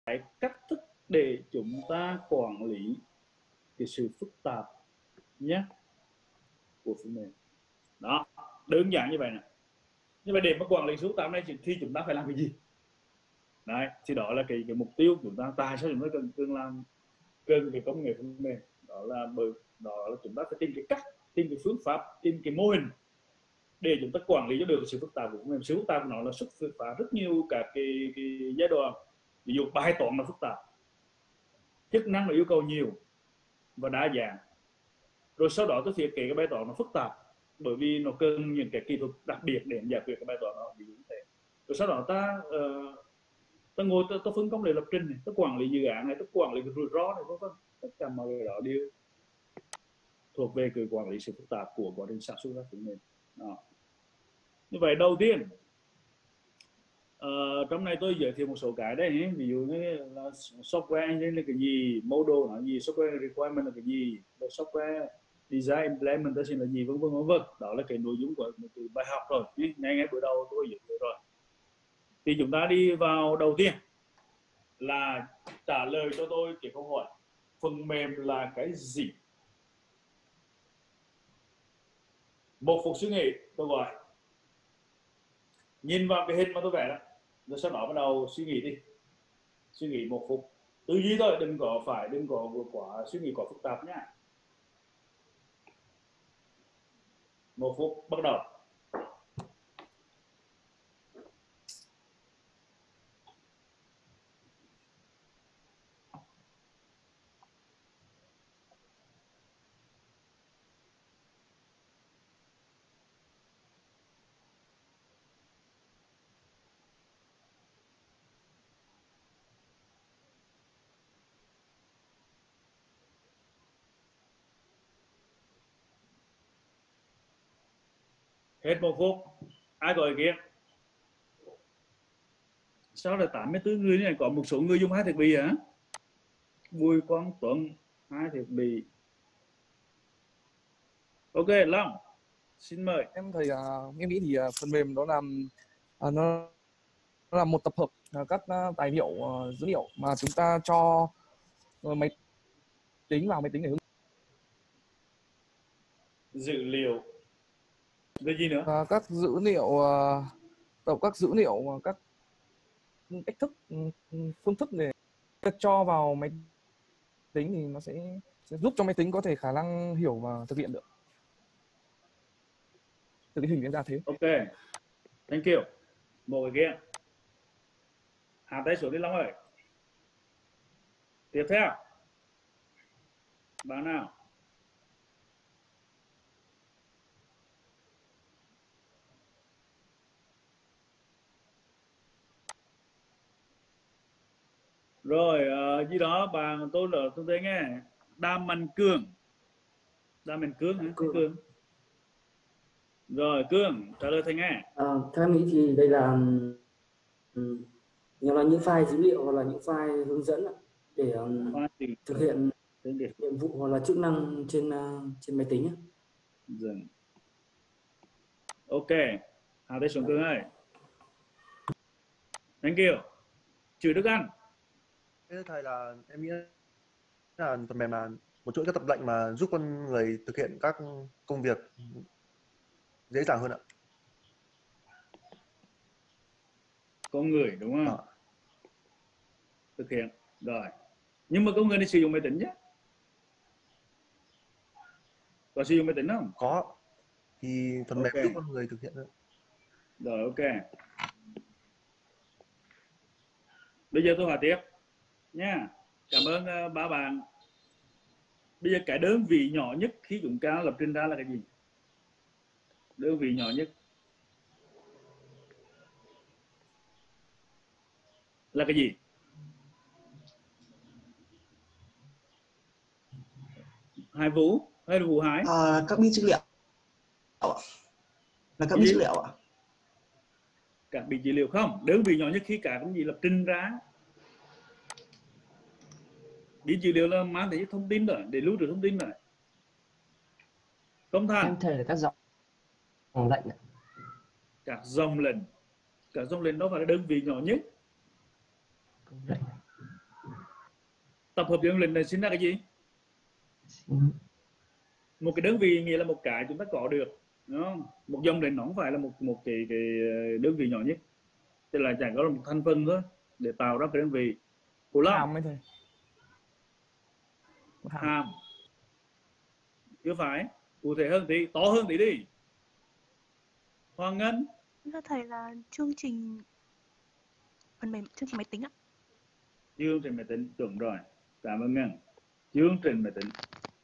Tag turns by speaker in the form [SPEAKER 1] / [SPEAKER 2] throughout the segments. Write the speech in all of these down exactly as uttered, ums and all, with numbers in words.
[SPEAKER 1] cái cách thức để chúng ta quản lý cái sự phức tạp nhé của phần mềm. Đó, đơn giản như vậy nè. Nhưng mà để mà quản lý sự phức tạp này thì chúng ta phải làm cái gì? Đấy, thì đó là cái, cái mục tiêu của chúng ta. Tại sao chúng ta cần cần làm cần cái công nghệ phần mềm? Đó là bởi đó là chúng ta phải tìm cái cách, tìm cái phương pháp, tìm cái mô hình để chúng ta quản lý cho được sự phức tạp của phần mềm. Sự phức tạp của nó là xuất phát rất nhiều các cái, cái giai đoạn. Ví dụ bài toán là phức tạp, chức năng là yêu cầu nhiều và đa dạng, rồi sau đó tôi thiết kế cái bài toán nó phức tạp bởi vì nó cần những cái kỹ thuật đặc biệt để giải quyết cái bài toán đó, ví dụ như thế. Rồi sau đó ta uh, ta ngồi ta, ta phân công để lập trình này, ta quản lý dự án này, ta quản lý cái rủi ro này, vân vân. Tất cả mọi cái đó đều thuộc về cái quản lý sự phức tạp của quá trình sản xuất ra phần mềm. Đó. Như vậy đầu tiên uh, trong này tôi giới thiệu một số cái đây, ví dụ như là software engineering là cái gì, model là gì, software requirement là cái gì, software design implementation là gì, vân vân vân vân. Đó là cái nội dung của một cái bài học rồi, ngay ngay bữa đầu tôi giới thiệu rồi. Thì chúng ta đi vào đầu tiên là trả lời cho tôi cái câu hỏi phần mềm là cái gì. Một phút suy nghĩ tôi gọi, nhìn vào cái hình mà tôi vẽ đó, rồi sau đó bắt đầu suy nghĩ đi, suy nghĩ một phút, tư duy thôi, đừng có phải đừng có vượt quá suy nghĩ quá phức tạp nhá. Một phút bắt đầu. Hết một phút. Ai có ý kiến? Sao là tám mươi tư người này? Có một số người dùng hai thiết bị hả? Bùi Quang Tuấn, hai thiết bị. Ok, Long, xin mời.
[SPEAKER 2] Em thấy uh, em nghĩ thì uh, phần mềm đó là uh, nó, nó là một tập hợp uh, các uh, tài liệu uh, dữ liệu mà chúng ta cho uh, máy tính vào máy tính để hướng
[SPEAKER 1] dữ liệu về gì nữa?
[SPEAKER 2] uh, các dữ liệu uh, tập các dữ liệu uh, các cách thức uh, phương thức để cho vào máy tính thì nó sẽ, sẽ giúp cho máy tính có thể khả năng hiểu và thực hiện được từ cái hình đến ra thế.
[SPEAKER 1] Ok, thank you. Một cái kia. Hạ tay xuống đi Long ơi. Tiếp theo. Bạn nào? Rồi, uh, gì đó bạn tôi lỡ tôi thấy nghe. Đàm Mạnh Cường. Đàm Mạnh Cường hả?
[SPEAKER 3] Cường.
[SPEAKER 1] Cường. Rồi, Cường, trả lời thầy nghe.
[SPEAKER 3] À, theo em nghĩ thì đây là um, nhiều là những file dữ liệu hoặc là những file hướng dẫn để um, thực hiện nhiệm vụ hoặc là chức năng trên uh, trên máy tính.
[SPEAKER 1] Dừng. Ok, hạ tay xuống Cường ơi. Thank you. Chữ Đức Anh.
[SPEAKER 4] Thưa thầy là em nghĩ là phần mềm là một chuỗi các tập lệnh mà giúp con người thực hiện các công việc dễ dàng hơn ạ.
[SPEAKER 1] Con người đúng không?
[SPEAKER 4] À.
[SPEAKER 1] Thực hiện. Rồi. Nhưng mà con người thì sử dụng máy tính nhé. Có sử dụng máy tính không?
[SPEAKER 4] Có. Thì phần
[SPEAKER 1] okay.
[SPEAKER 4] mềm giúp con người thực hiện nữa.
[SPEAKER 1] Rồi ok. Bây giờ tôi hỏi tiếp nha. Cảm ơn uh, ba bạn. Bây giờ cái đơn vị nhỏ nhất khi chúng ta lập trình ra là cái gì? Đơn vị nhỏ nhất là cái gì? Hải Vũ hay là Vũ Hải?
[SPEAKER 5] À, các bit dữ liệu là các bit dữ liệu ạ.
[SPEAKER 1] Các bit dữ liệu không? Đơn vị nhỏ nhất khi cả cái gì lập trình ra. Bit dữ liệu là mang tới thông tin rồi, để lưu trữ thông tin rồi. Công Thành.
[SPEAKER 6] Em thầy là các dòng lệnh.
[SPEAKER 1] Các dòng lệnh. Các dòng lệnh đó phải là đơn vị nhỏ nhất. tập hợp dương linh này sinh ra cái gì?
[SPEAKER 6] Ừ.
[SPEAKER 1] Một cái đơn vị nghĩa là một cái chúng ta có được, đúng không? Một dòng linh nó không phải là một một cái, cái đơn vị nhỏ nhất, tức là chẳng có là một thành phần thôi để tạo ra cái đơn vị. Của Long
[SPEAKER 2] hàm mới thôi. Một hàm.
[SPEAKER 1] hàm chưa phải, cụ thể hơn tí, to hơn tí đi. Hoàng Ngân.
[SPEAKER 7] Thưa thầy là chương trình phần mềm, chương trình máy tính ạ.
[SPEAKER 1] Chương trình máy tính, chuẩn rồi, cảm ơn Ngân. Chương trình máy tính,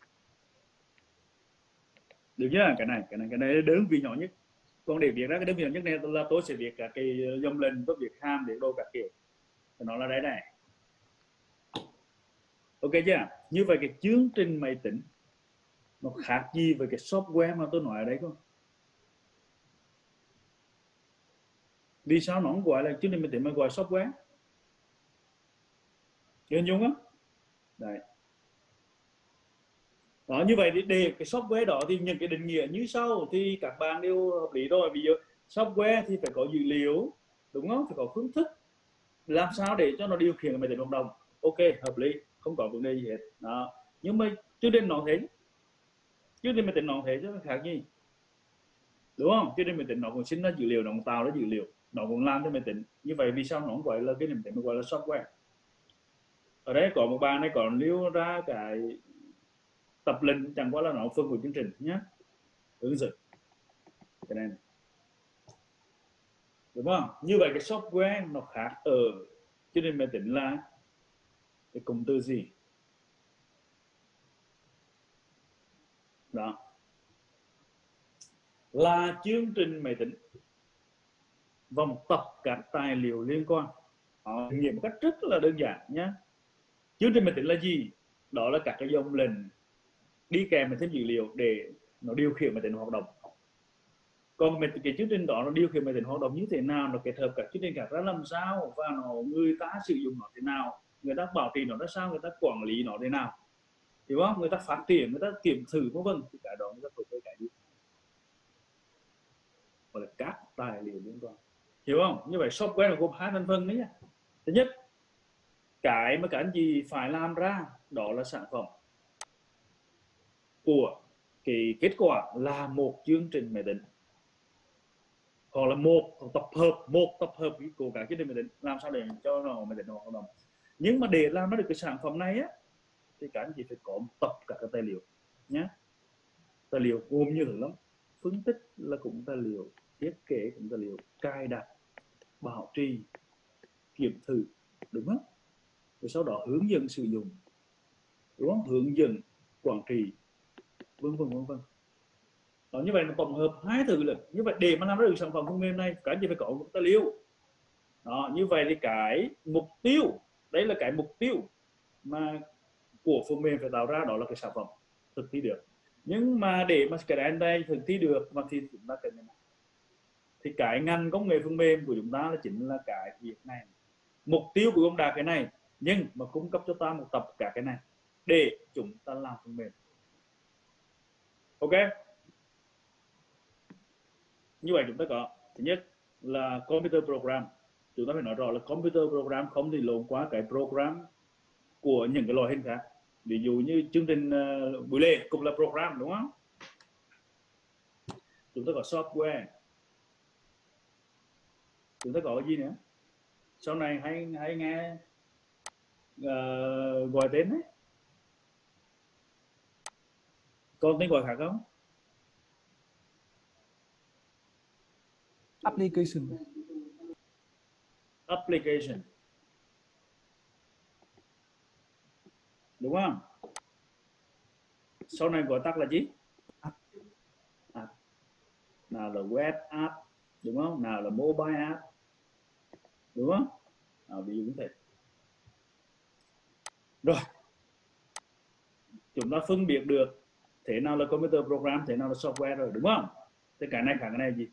[SPEAKER 1] được chưa? Cái này cái này cái này là đơn vị nhỏ nhất. Còn để viết ra cái đơn vị nhỏ nhất này là tôi sẽ viết cả cái dòng lệnh, tôi viết hàm, viết đồ các kiểu, thì nó là đấy này. Ok chưa? Như vậy cái chương trình máy tính nó khác gì với cái software mà tôi nói ở đấy không? Vì sao nó không gọi là chương trình máy tính mà gọi software? Hình dung á? Đấy. Đó, như vậy để cái software đó thì những cái định nghĩa như sau thì các bạn đều hợp lý rồi. Ví dụ software thì phải có dữ liệu, đúng không? Phải có phương thức, làm sao để cho nó điều khiển máy tính hoạt động. Ok, hợp lý, không có vấn đề gì hết. Đó. Nhưng mà chương trình nó thế, chương trình máy tính nó thế chứ nó khác gì, đúng không? Chương trình máy tính nó còn sinh ra dữ liệu, nó còn tạo ra dữ liệu, nó còn làm cho máy tính. Như vậy vì sao nó không gọi là cái máy tính mà gọi là software? Ở đây có một bạn này còn lưu ra cái tập lệnh, chẳng qua là nó phân của chương trình nhé, hướng dẫn cái này, đúng không? Như vậy cái software nó khác ở chương trình máy tính là cái cụm từ gì đó, là chương trình máy tính và một tập các tài liệu liên quan. Họ thực hiện một cách rất là đơn giản nhé. Chương trình máy tính là gì? Đó là các cái dòng lệnh đi kèm với thêm dữ liệu để nó điều khiển máy tính hoạt động. Còn cái chương trình đó nó điều khiển máy tính hoạt động như thế nào, nó kết hợp các chương trình khác ra làm sao, và nó người ta sử dụng nó thế nào, người ta bảo trì nó ra sao, người ta quản lý nó thế nào, hiểu không? Người ta phát triển, người ta kiểm thử vân vân, thì cái đó người ta thuộc về cái gì? Gọi là các tài liệu liên quan, hiểu không? Như vậy software là gồm hai thành phần đấy nhá. Thứ nhất, cái mà các anh chị phải làm ra đó là sản phẩm của cái kết quả là một chương trình máy tính, hoặc là một tập hợp một tập hợp của cả chương trình máy tính, làm sao để cho nó máy tính hoạt động. Nhưng mà để làm ra được cái sản phẩm này á thì các anh chị phải có một tập cả các tài liệu nhé. Tài liệu gồm nhiều thứ lắm, phân tích là cũng tài liệu, thiết kế cũng tài liệu, cài đặt, bảo trì, kiểm thử, đúng không? Rồi sau đó hướng dẫn sử dụng, đúng không? Hướng dẫn quản trị, vân vân vân vân. Đó, như vậy nó tổng hợp hai thứ là như vậy. Để mà làm ra được sản phẩm phần mềm này các anh chị phải có một tài liệu. Đó, như vậy thì cái mục tiêu, đấy là cái mục tiêu mà của phần mềm phải tạo ra, đó là cái sản phẩm thực thi được. Nhưng mà để mà cái này thực thi được mà thì chúng ta cần thì cái ngành công nghệ phần mềm của chúng ta là chính là cái việc này. Mục tiêu của ông đạt cái này, nhưng mà cung cấp cho ta một tập cả cái này để chúng ta làm phần mềm. Ok, như vậy chúng ta có thứ nhất là computer program. Chúng ta phải nói rõ là computer program, không thì lộn quá cái program của những cái loại hình khác. Ví dụ như chương trình uh, buổi lễ cũng là program, đúng không? Chúng ta có software, chúng ta có cái gì nữa sau này hay hay nghe uh, gọi tên đấy, còn tên gọi khác không?
[SPEAKER 2] Application.
[SPEAKER 1] Application, đúng không? Sau này gọi tắt là gì? App. App. Nào là web app, đúng không? Nào là mobile app, đúng không? Nào, ví dụ như thế. Rồi, chúng ta phân biệt được thế nào là computer program, thế nào là software rồi, đúng không? Thế cái này khác cái này là gì?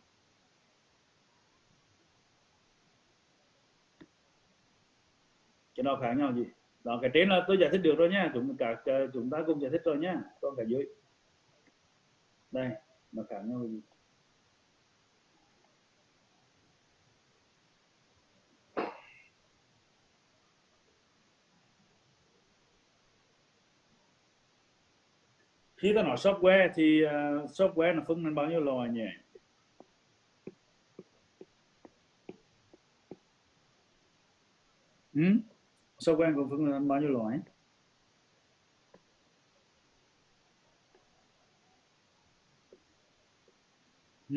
[SPEAKER 1] Cái nào khác nhau gì? Đó, cái trên là tôi giải thích được rồi nhá, chúng cả chúng ta cùng giải thích rồi nhá. Còn cái dưới đây nó khác nhau gì? Khi ta nói software thì uh, software nó phân thành bao nhiêu loại nhỉ? Ừ? Software còn phân thành bao nhiêu loại? Ừ?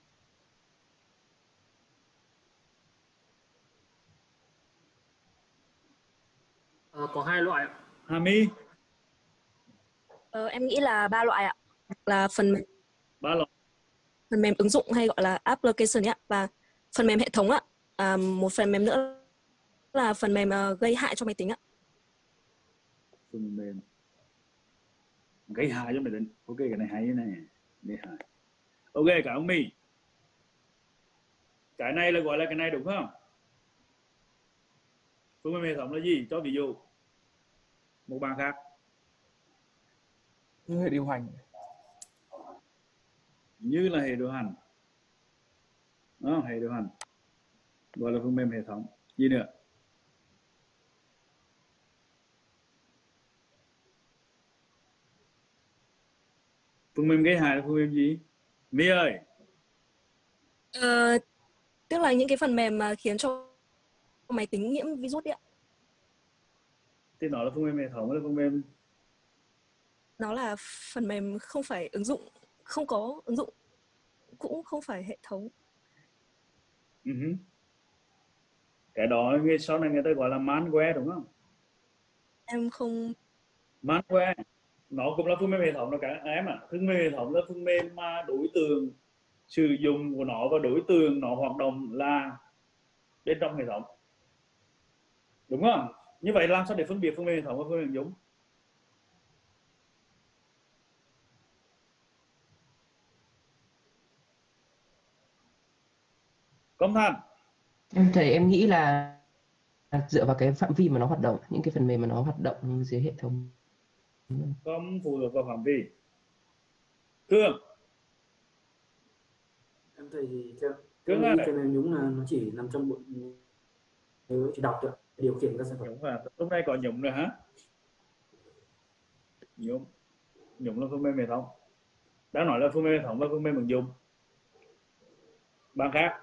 [SPEAKER 3] À, có hai loại ạ.
[SPEAKER 1] Hà My?
[SPEAKER 8] Ờ, em nghĩ là ba loại ạ. Là phần mềm,
[SPEAKER 1] Ba loại.
[SPEAKER 8] phần mềm ứng dụng hay gọi là application ạ, và phần mềm hệ thống ạ. À, một phần mềm nữa là phần mềm uh, gây hại cho máy tính ạ.
[SPEAKER 1] Phần mềm gây hại cho máy tính. Ok, cái này hay này. Gây hại. Ok, cảm ơn My. Cái này là gọi là cái này đúng không? Phần mềm hệ thống là gì? Cho ví dụ. Một bạn khác.
[SPEAKER 2] Như hệ điều hành.
[SPEAKER 1] Như là hệ điều hành. Đó, hệ điều hành. Gọi là phần mềm hệ thống. Gì nữa? Phần mềm gây hại là phần mềm gì? My ơi.
[SPEAKER 8] Ờ, tức là những cái phần mềm mà khiến cho máy tính nhiễm virus đấy ạ.
[SPEAKER 1] Thì nó là phần mềm hệ thống là phần mềm.
[SPEAKER 8] Nó là phần mềm không phải ứng dụng, không có ứng dụng, cũng không phải hệ thống.
[SPEAKER 1] Uh-huh. Cái đó sau này người ta gọi là malware đúng không?
[SPEAKER 8] Em không.
[SPEAKER 1] Malware nó cũng là phần mềm hệ thống đó cả em ạ. À. Phần mềm hệ thống là phần mềm mà đối tượng sử dụng của nó và đối tượng nó hoạt động là bên trong hệ thống, đúng không? Như vậy làm sao để phân biệt phần mềm hệ thống và phần mềm ứng dụng? Công Thành.
[SPEAKER 6] Em thầy em nghĩ là dựa vào cái phạm vi mà nó hoạt động, những cái phần mềm mà nó hoạt động dưới hệ thống.
[SPEAKER 1] Không phụ thuộc vào phạm vi. Cương.
[SPEAKER 3] Em thấy thì theo
[SPEAKER 1] Cương
[SPEAKER 3] em nghĩ
[SPEAKER 1] ơi.
[SPEAKER 3] cái này đúng là nó chỉ nằm trong bộ chỉ đọc được điều khiển các sản phẩm.
[SPEAKER 1] Nhúng à? Lúc này có nhúng rồi hả? Nhúng. Nhúng là phần mềm hệ thống. Đã nói là phần mềm hệ thống và phần mềm ứng dụng. Bạn khác.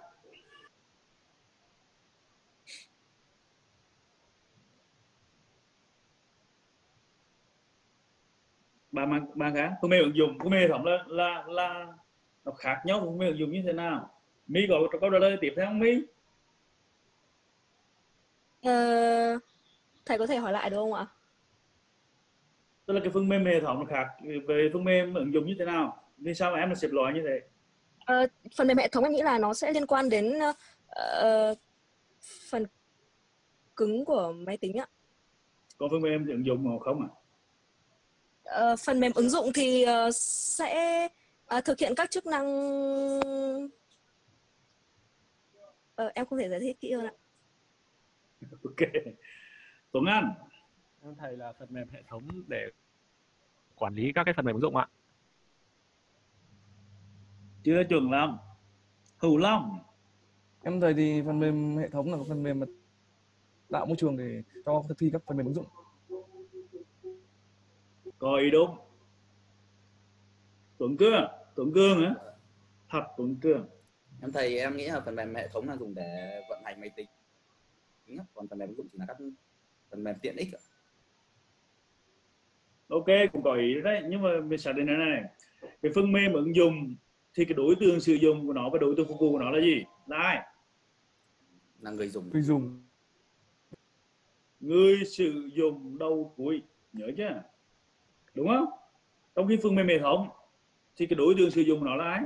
[SPEAKER 1] Bạn bạn khác. Phần mềm ứng dụng, phần mềm hệ thống là là là nó khác nhau. Phần mềm ứng dụng như thế nào? My có câu trả lời tiếp theo không My?
[SPEAKER 8] Ờ, thầy có thể hỏi lại được không ạ?
[SPEAKER 1] Tức là cái phần mềm hệ thống nó khác về phần mềm ứng dụng như thế nào? Vì sao mà em là xếp loại như thế?
[SPEAKER 8] Ờ, phần mềm hệ thống em nghĩ là nó sẽ liên quan đến uh, phần cứng của máy tính ạ.
[SPEAKER 1] Còn phần mềm ứng dụng không à?
[SPEAKER 8] Ờ, phần mềm ứng dụng thì uh, sẽ uh, thực hiện các chức năng. Ờ, em không thể giải thích kỹ hơn ạ.
[SPEAKER 1] Ok. Tuấn Anh.
[SPEAKER 9] Thầy là phần mềm hệ thống để quản lý các cái phần mềm ứng dụng ạ.
[SPEAKER 1] Chưa chuẩn lắm. Hữu Long.
[SPEAKER 2] Em thấy thì phần mềm hệ thống là phần mềm mà tạo môi trường để cho thực thi các phần mềm ứng dụng.
[SPEAKER 1] Có ý đúng. Tuấn Cương. Tuấn Cương hả? Thật Tuấn Cương.
[SPEAKER 10] Em thầy em nghĩ là phần mềm hệ thống là dùng để vận hành máy tính, còn phần mềm ứng dụng chỉ là các phần mềm tiện ích.
[SPEAKER 1] Ok, cũng có ý đấy, nhưng mà mình xác định này này, cái phần mềm ứng dụng thì cái đối tượng sử dụng của nó và đối tượng phục vụ của nó là gì? Là ai?
[SPEAKER 10] Là người dùng.
[SPEAKER 2] Người dùng.
[SPEAKER 1] Người sử dụng đầu cuối, nhớ chưa? Đúng không? Trong khi phần mềm hệ thống thì cái đối tượng sử dụng của nó là ai?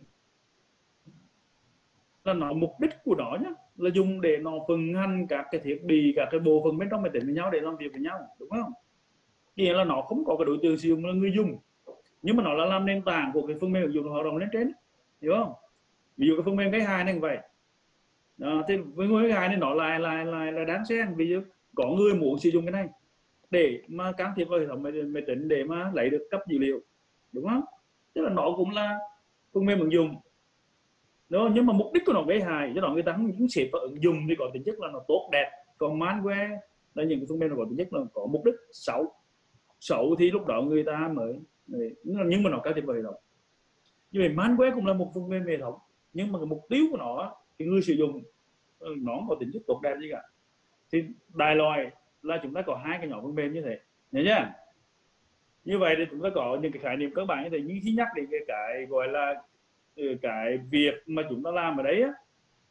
[SPEAKER 1] Là nó mục đích của nó nhá, là dùng để nó vận hành các cái thiết bị, các cái bộ phận bên trong máy tính với nhau để làm việc với nhau, đúng không? Nghĩa là nó không có cái đối tượng sử dụng là người dùng, nhưng mà nó là làm nền tảng của cái phần mềm ứng dụng hoạt động lên trên, hiểu không? Ví dụ cái phần mềm cái hai này như vậy đó, thì với người cái hai này nó lại lại lại là đáng xem. Ví dụ có người muốn sử dụng cái này để mà can thiệp vào hệ thống máy tính để mà lấy được cấp dữ liệu, đúng không? Tức là nó cũng là phần mềm ứng dụng đó, nhưng mà mục đích của nó gây hại, do đó người ta không xếp vào ứng dụng thì có tính chất là nó tốt đẹp. Còn malware là những cái phần mềm nó có tính chất là có mục đích xấu. Xấu thì lúc đó người ta mới nhưng mà nó can thiệp vào hệ thống. Như vậy malware cũng là một phần mềm hệ thống, nhưng mà cái mục tiêu của nó, cái người sử dụng nó không có tính chất tốt đẹp gì cả. Thì đại loại là chúng ta có hai cái nhóm phần mềm như thế, nhớ nhá. Như vậy thì chúng ta có những cái khái niệm cơ bản như thế. Nhưng khi nhắc đến cái, cái gọi là cái việc mà chúng ta làm ở đấy á,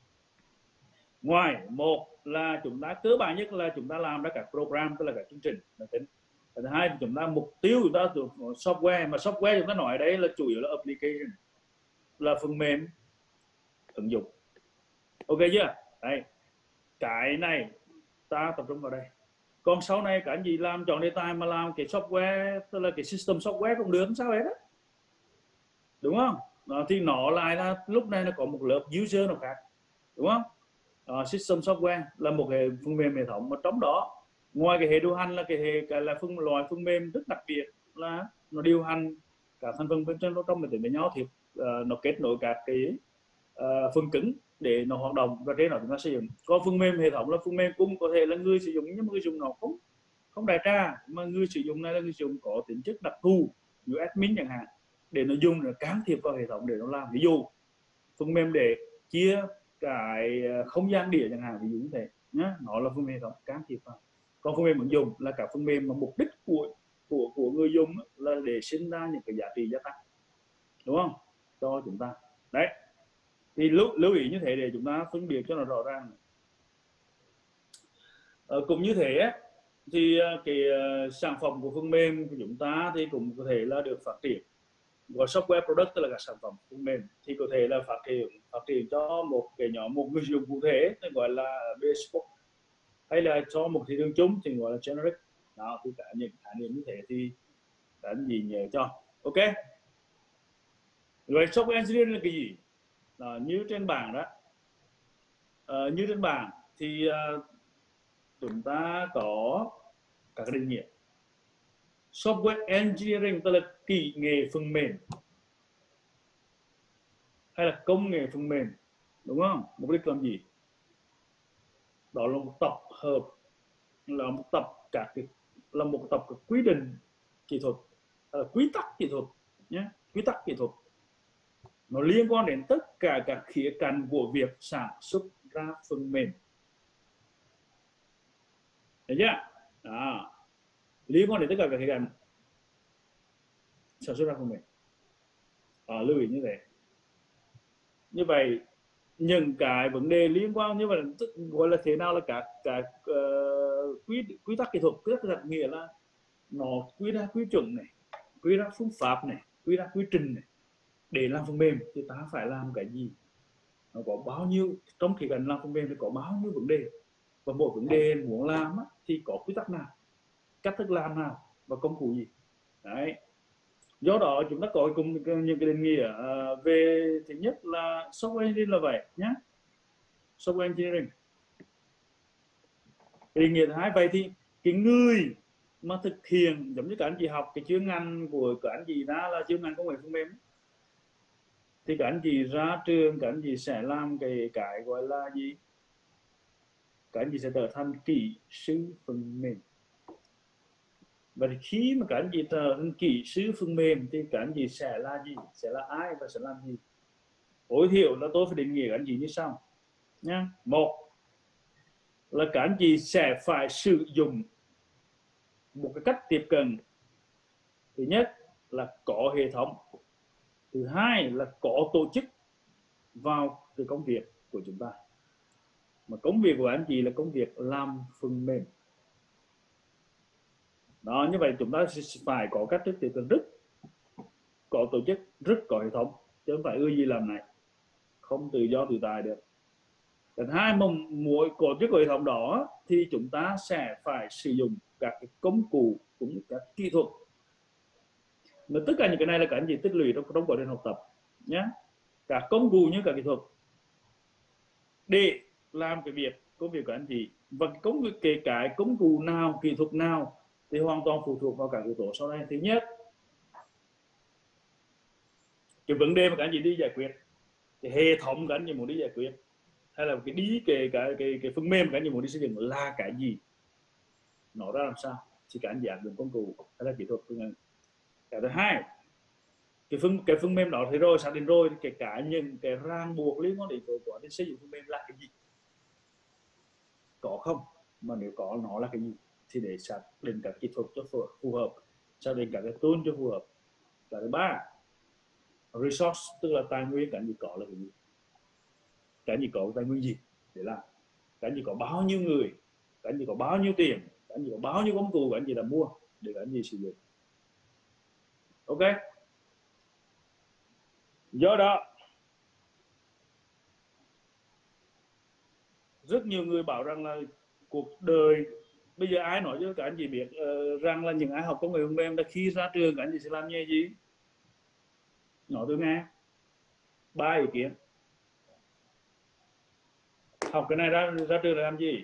[SPEAKER 1] ngoài một là chúng ta cơ bản nhất là chúng ta làm ra các program, tức là các chương trình máy tính. Thứ hai là chúng ta mục tiêu chúng ta từ software, mà software chúng ta nói ở đây là chủ yếu là application, là phần mềm ứng dụng. Ok chưa? Đây, cái này ta tập trung vào đây. Còn sau này cả anh gì làm chọn đề tài mà làm cái software, tức là cái system software cũng được, sao hết đó, đúng không? Đó, thì nó lại là lúc này nó có một lớp user nào khác, đúng không? Đó, system software là một cái phần mềm hệ thống, mà trong đó ngoài cái hệ điều hành là cái hệ cái là phân loại phần mềm rất đặc biệt, là nó điều hành các thành phần bên trên nó trong máy tính với nhau, thì uh, nó kết nối các cái uh, phần cứng để nó hoạt động, và trên đó chúng ta sử dụng. Có phần mềm hệ thống là phần mềm cũng có thể là người sử dụng, nhưng mà người dùng nó không không đại trà, mà người sử dụng này là người sử dụng có tính chất đặc thù như admin chẳng hạn, để nó dùng là can thiệp vào hệ thống để nó làm. Ví dụ phần mềm để chia cái không gian đĩa chẳng hạn, ví dụ như thế nhé, nó là phần mềm hệ thống can thiệp vào. Còn phần mềm ứng dụng là cả phần mềm mà mục đích của của của người dùng là để sinh ra những cái giá trị gia tăng, đúng không, cho chúng ta. Đấy, thì lưu, lưu ý như thế để chúng ta phân biệt cho nó rõ ràng. Ờ, cũng như thế thì cái uh, sản phẩm của phần mềm của chúng ta thì cũng có thể là được phát triển, gọi software product, tức là các sản phẩm phần mềm thì có thể là phát triển phát triển cho một cái nhóm, một người sử dụng cụ thể, gọi là bespoke, hay là cho một thị trường chung thì gọi là generic. Đó, thì cả những khái niệm như thế thì đánh gì nhớ cho. Ok, rồi software engineering là cái gì? Đó, như trên bảng đó, uh, như trên bảng thì uh, chúng ta có các định nghĩa. Software engineering tức là kỹ nghệ phần mềm hay là công nghệ phần mềm, đúng không? Mục đích làm gì? Đó là một tập hợp, là một tập các cái là một tập các quy định kỹ thuật, là quy tắc kỹ thuật nhé, quy tắc kỹ thuật nó liên quan đến tất cả các khía cạnh của việc sản xuất ra phần mềm. Thấy chưa? Đó, liên quan đến tất cả các khía cạnh sản xuất ra phần mềm. À, lưu ý như thế. Như vậy những cái vấn đề liên quan như vậy gọi là thế nào là các các uh, quy quy tắc kỹ thuật. Quy tắc kỹ thuật nghĩa là nó quy ra quy chuẩn này, quy ra phương pháp này, quy ra quy trình này. Để làm phần mềm thì ta phải làm cái gì, nó có bao nhiêu, trong khi cần làm phần mềm thì có bao nhiêu vấn đề, và mỗi vấn đề muốn làm á, thì có quy tắc nào, cách thức làm nào và công cụ gì. Đấy, do đó chúng ta có cùng những cái định nghĩa uh, về thứ nhất là software engineering là vậy nhé, software engineering. Cái định nghĩa thứ hai, vậy thì cái người mà thực hiện giống như các anh chị học cái chuyên ngành của các anh chị ra là chuyên ngành công nghệ phần mềm, thì các anh chị ra trường các anh chị sẽ làm cái cái gọi là gì, các anh chị sẽ trở thành kỹ sư phần mềm. Và khi mà các anh chị trở thành kỹ sư phần mềm thì các anh chị sẽ là gì, sẽ là ai và sẽ làm gì? Tối thiểu là tôi phải định nghĩa các anh chị như sau nhé. Một là các anh chị sẽ phải sử dụng một cái cách tiếp cận, thứ nhất là có hệ thống, thứ hai là có tổ chức vào cái công việc của chúng ta. Mà công việc của anh chị là công việc làm phần mềm. Đó, như vậy chúng ta phải có cách thức tiếp cận rất có tổ chức, rất có hệ thống, chứ không phải ưa gì làm này, không tự do tự tại được. Thứ hai, mà mỗi tổ chức hệ thống đó thì chúng ta sẽ phải sử dụng các cái công cụ cũng như các kỹ thuật. Mà tất cả những cái này là các anh chị tích lũy trong trong quá trình học tập nhé. Các công cụ như các kỹ thuật để làm cái việc công việc của anh chị, và công việc kể cả công cụ nào, kỹ thuật nào thì hoàn toàn phụ thuộc vào các yếu tố sau đây. Thứ nhất, cái vấn đề mà các anh chị đi giải quyết, cái hệ thống các anh chị muốn đi giải quyết, hay là cái đi cái cái cái, cái phần mềm các anh chị muốn đi xây dựng là cái gì, nó ra làm sao thì các anh chị áp dụng công cụ hay là kỹ thuật phương án. Cái thứ hai, cái phần cái phần mềm đó thì rồi xác định rồi, kể cả những cái ràng buộc liên quan đến quá trình xây dựng phần mềm là cái gì, có không, mà nếu có nó là cái gì thì để xác định các kỹ thuật cho phù hợp, xác định các cái tool cho phù hợp. Cái thứ ba, resource tức là tài nguyên, cái gì có là cái gì, cái gì có tài nguyên gì để làm, cái gì có bao nhiêu người, cái gì có bao nhiêu tiền, cái gì có bao nhiêu công cụ, cái gì là mua để cái gì sử dụng. Ok, do đó rất nhiều người bảo rằng là cuộc đời bây giờ ai nói cho các anh chị biết uh, rằng là những ai học công nghệ phần mềm là khi ra trường các anh chị sẽ làm nghề gì? Nói tôi nghe ba ý kiến. Học cái này ra ra trường là làm gì?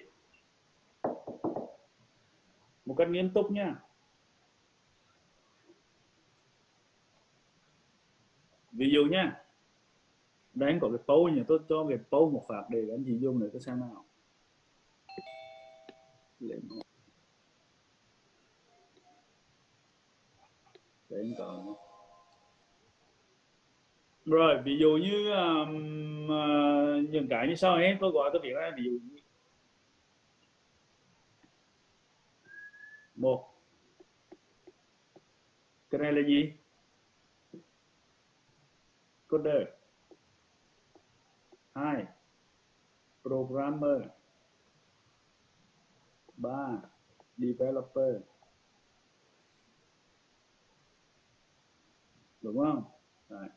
[SPEAKER 1] Một cách nghiêm túc nha. Ví dụ nha, đây anh có cái câu nhỉ, tôi cho cái câu một phạt để anh chị dùng để tôi xem nào. Để anh có. Rồi ví dụ như um, uh, những cái như sau ấy, tôi gọi tôi viết ra ví dụ như một, cái này là gì? Coder. Hai, programmer. Ba, developer. Đúng không? Đấy.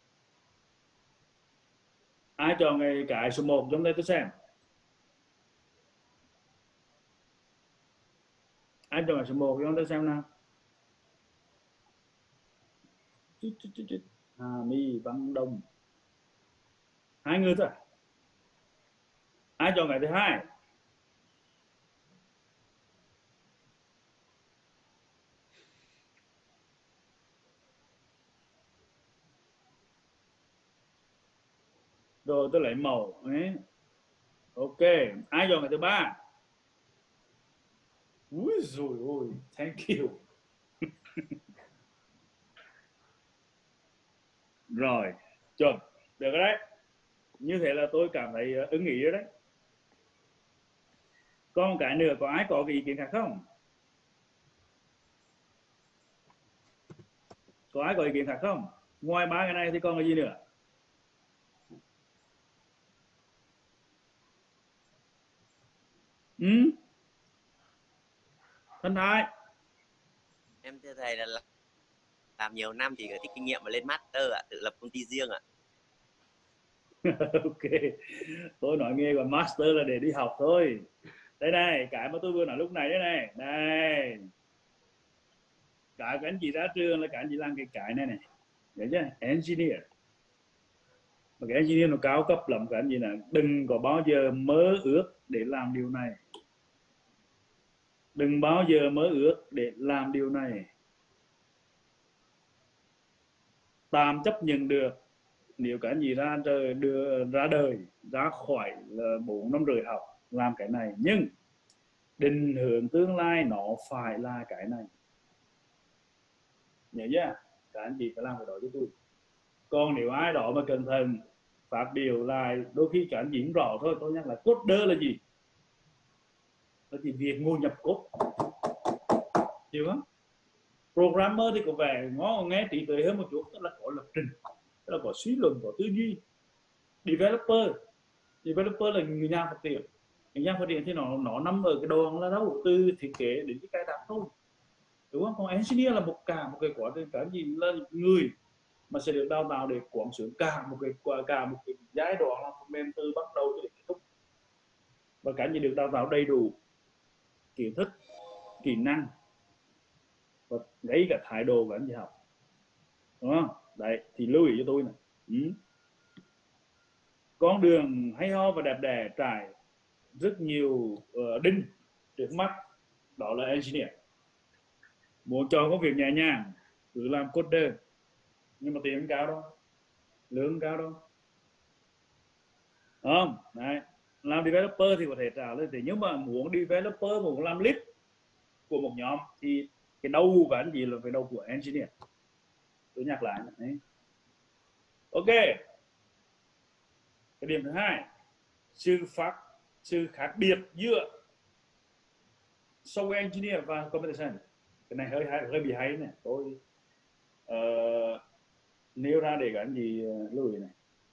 [SPEAKER 1] Ai chọn cái cái số một trong đây tôi xem. Ai chọn cái số một trong đây xem nào. Hà My, Văn Đông. Hai người thôi. Ai chọn cái thứ hai? Rồi tôi lấy màu ấy. Ok, ai chọn cái thứ ba? Úi dồi ôi, thank you. Rồi, chuẩn, được đấy. Như thế là tôi cảm thấy ưng ý rồi đấy. Còn một cái nữa, có ai có cái ý kiến khác không? Có ai có ý kiến khác không? Ngoài ba cái này thì còn cái gì nữa? Ừ? Thân Thái.
[SPEAKER 11] Em thưa thầy là làm nhiều năm thì tích kinh nghiệm và lên master ạ, tự lập công ty riêng ạ.
[SPEAKER 1] Ok, tôi nói nghe còn master là để đi học thôi. Đây này, cái mà tôi vừa nói lúc này đây này, đây. Cả các anh chị ra trường là các anh chị làm cái cái này này, hiểu chưa? Engineer. Mà cái engineer nó cao cấp lắm các anh chị này, đừng có bao giờ mơ ước để làm điều này. Đừng bao giờ mơ ước để làm điều này. Tạm chấp nhận được nếu các anh chị ra đời, đưa ra đời ra khỏi bốn năm rưỡi học làm cái này, nhưng định hướng tương lai nó phải là cái này, nhớ chưa? Các anh chị phải làm cái đó cho tôi. Còn nếu ai đó mà cẩn thận phát biểu lại, đôi khi các anh chị cũng rõ thôi. Tôi nhắc là coder là gì? Là chỉ việc ngồi nhập code, hiểu không? Programmer thì có vẻ ngon nghe trí tuệ hơn một chút, tức là có lập trình, tức là có suy luận, có tư duy. Developer, developer là người nhà phát triển. Người nhà phát triển thì nó nó nằm ở cái đoạn là đâu, từ thiết kế đến cái cài đặt thôi, đúng không? Còn engineer là một cả một cái quá trình, cái gì là người mà sẽ được đào tạo để quản xuyến cả một cái cả một cái giai đoạn làm phần mềm từ bắt đầu cho đến kết thúc, và cái gì được đào tạo đầy đủ kiến thức, kỹ năng và ngay cả thái độ của anh chị học, đúng không? Đấy thì lưu ý cho tôi này. Ừ. Con đường hay ho và đẹp đẽ trải rất nhiều uh, đinh trước mắt, đó là engineer. Muốn chọn công việc nhẹ nhàng cứ làm coder, nhưng mà tiền cao đâu, lương cao đâu, không? Đấy. Làm developer thì có thể trả lên, nhưng mà muốn developer muốn làm lead của một nhóm thì cái đầu của anh gì là cái đầu của engineer. tôi nhắc lại đấy. Ok, cái điểm thứ hai, sự phát sự khác biệt giữa software engineer và computer science. Cái này hơi hơi bị hay này, tôi uh, nêu ra để cái gì uh, lưu ý này.